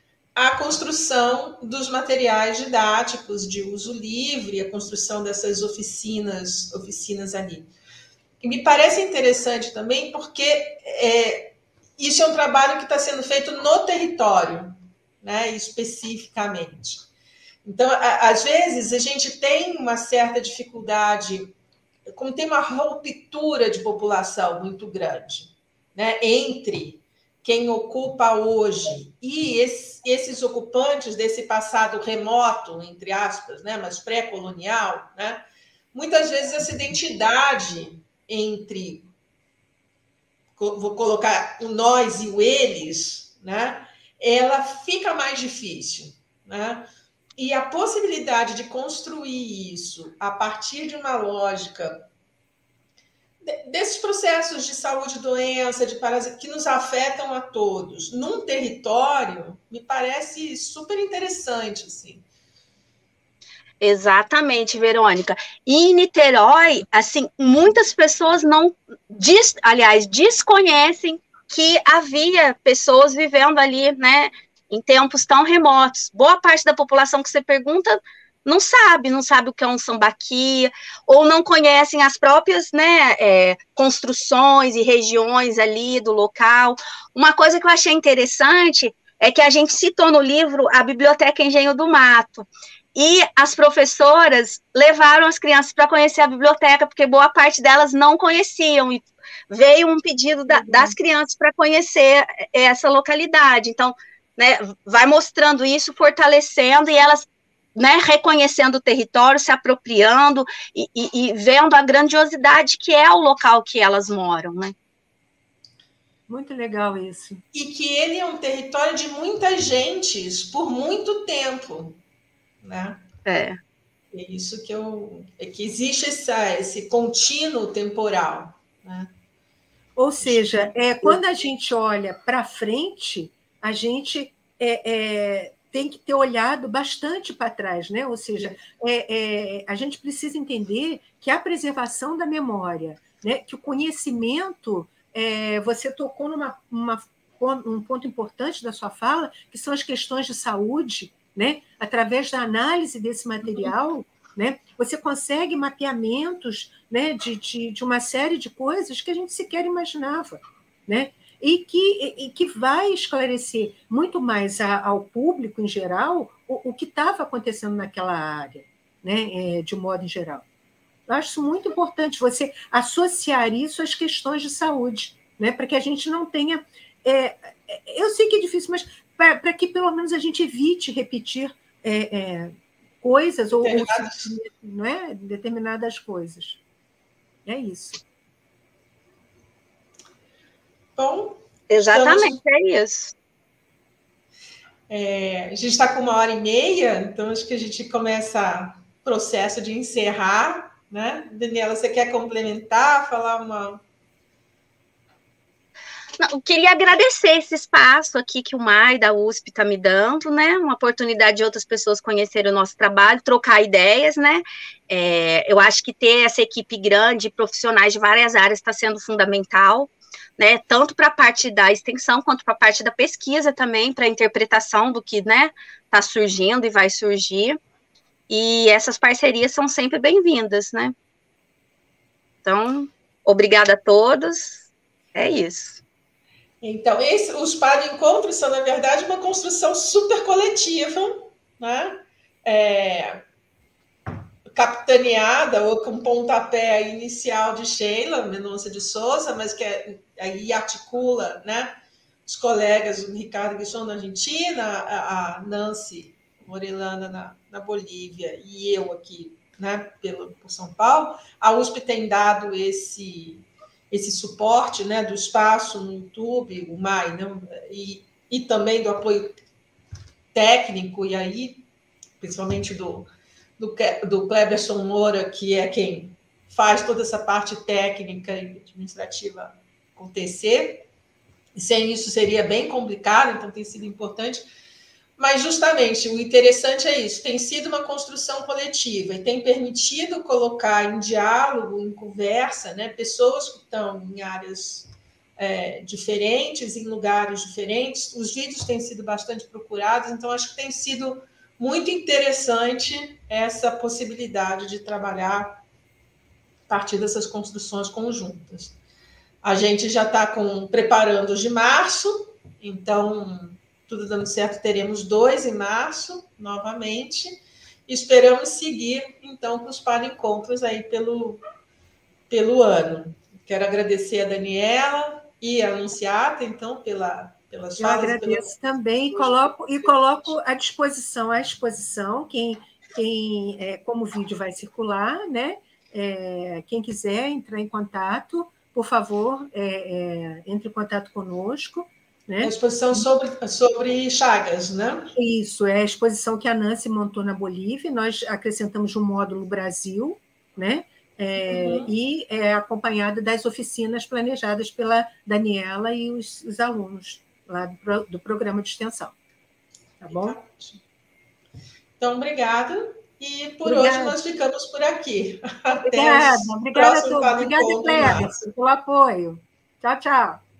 A: a construção dos materiais didáticos de uso livre, a construção dessas oficinas, oficinas ali. E me parece interessante também porque é, isso é um trabalho que está sendo feito no território, né, especificamente. Então, a, às vezes, a gente tem uma certa dificuldade, como tem uma ruptura de população muito grande, né, entre quem ocupa hoje e esse, esses ocupantes desse passado remoto, entre aspas, né, mas pré-colonial, né, muitas vezes essa identidade entre, vou colocar o nós e o eles, né, ela fica mais difícil, né? E a possibilidade de construir isso a partir de uma lógica desses processos de saúde e doença, de parasita, que nos afetam a todos, num território, me parece super interessante, assim.
B: Exatamente, Verônica. E em Niterói, assim, muitas pessoas não, des, aliás, desconhecem que havia pessoas vivendo ali, né, em tempos tão remotos. Boa parte da população que você pergunta não sabe, não sabe o que é um sambaqui, ou não conhecem as próprias, né, é, construções e regiões ali do local. Uma coisa que eu achei interessante é que a gente citou no livro a Biblioteca Engenho do Mato, e as professoras levaram as crianças para conhecer a biblioteca, porque boa parte delas não conheciam, e veio um pedido da, das crianças para conhecer essa localidade. Então, né, vai mostrando isso, fortalecendo, e elas, né, reconhecendo o território, se apropriando e, e, e vendo a grandiosidade que é o local que elas moram, né?
C: Muito legal isso.
A: E que ele é um território de muitas gentes por muito tempo, né?
B: É.
A: É isso que eu... É que existe essa, esse contínuo temporal, né?
C: Ou seja, é, quando a gente olha para frente, a gente... É, é, tem que ter olhado bastante para trás, né? Ou seja, é, é, a gente precisa entender que a preservação da memória, né? Que o conhecimento, é, você tocou numa uma, um ponto importante da sua fala, que são as questões de saúde, né? Através da análise desse material, né? Você consegue mapeamentos, né? de, de, de uma série de coisas que a gente sequer imaginava, né? E que, e que vai esclarecer muito mais a, ao público em geral o, o que estava acontecendo naquela área, né, é, de um modo em geral. Eu acho isso muito importante, você associar isso às questões de saúde, né, para que a gente não tenha... É, eu sei que é difícil, mas para, para que pelo menos a gente evite repetir é, é, coisas ou, ou não é, determinadas coisas. É isso.
A: Bom,
B: exatamente,
A: estamos...
B: é isso.
A: É, a gente está com uma hora e meia, então acho que a gente começa o processo de encerrar, né? Daniela, você quer complementar, falar uma...
B: Não, eu queria agradecer esse espaço aqui que o M A I da U S P está me dando, né? Uma oportunidade de outras pessoas conhecerem o nosso trabalho, trocar ideias, né? É, eu acho que ter essa equipe grande, profissionais de várias áreas, está sendo fundamental, né? Tanto para a parte da extensão quanto para a parte da pesquisa também, para a interpretação do que, né, está surgindo e vai surgir. E essas parcerias são sempre bem-vindas, né? Então, obrigada a todos. É isso.
A: Então, esse, os para-encontros são, na verdade, uma construção super coletiva, né? É, capitaneada ou com pontapé inicial de Sheila Mendonça de Souza, mas que é, aí articula, né, os colegas, o Ricardo Guichon na Argentina, a, a Nancy Morelana na, na Bolívia e eu aqui, né, pelo, por São Paulo. A U S P tem dado esse... esse suporte, né, do espaço no YouTube, o M A I, não, e, e também do apoio técnico, e aí, principalmente do, do, do Cleberson Moura, que é quem faz toda essa parte técnica e administrativa acontecer. E sem isso seria bem complicado, então tem sido importante. Mas, justamente, o interessante é isso, tem sido uma construção coletiva e tem permitido colocar em diálogo, em conversa, né, pessoas que estão em áreas é, diferentes, em lugares diferentes. Os vídeos têm sido bastante procurados, então acho que tem sido muito interessante essa possibilidade de trabalhar a partir dessas construções conjuntas. A gente já está preparando os de março, então... tudo dando certo, teremos dois em março, novamente. Esperamos seguir, então, com os para-encontros aí pelo, pelo ano. Quero agradecer a Daniela e a Anunciata, então, pela, pelas
C: Eu
A: falas.
C: agradeço
A: e pela...
C: também e coloco, e coloco à disposição, à exposição, quem, quem é, como o vídeo vai circular, né? É, quem quiser entrar em contato, por favor, é, é, entre em contato conosco. Né?
A: A exposição sobre, sobre Chagas, né?
C: Isso, é a exposição que a Nancy montou na Bolívia, nós acrescentamos um módulo Brasil, né? É, uhum. E é acompanhada das oficinas planejadas pela Daniela e os, os alunos lá do, do programa de extensão. Tá bom?
A: Então, obrigada. E por
C: obrigada.
A: hoje nós ficamos por aqui.
C: Até obrigada,
A: o
C: obrigada
A: próximo
C: a todos. Obrigada, Cleberson, pelo apoio. Tchau, tchau.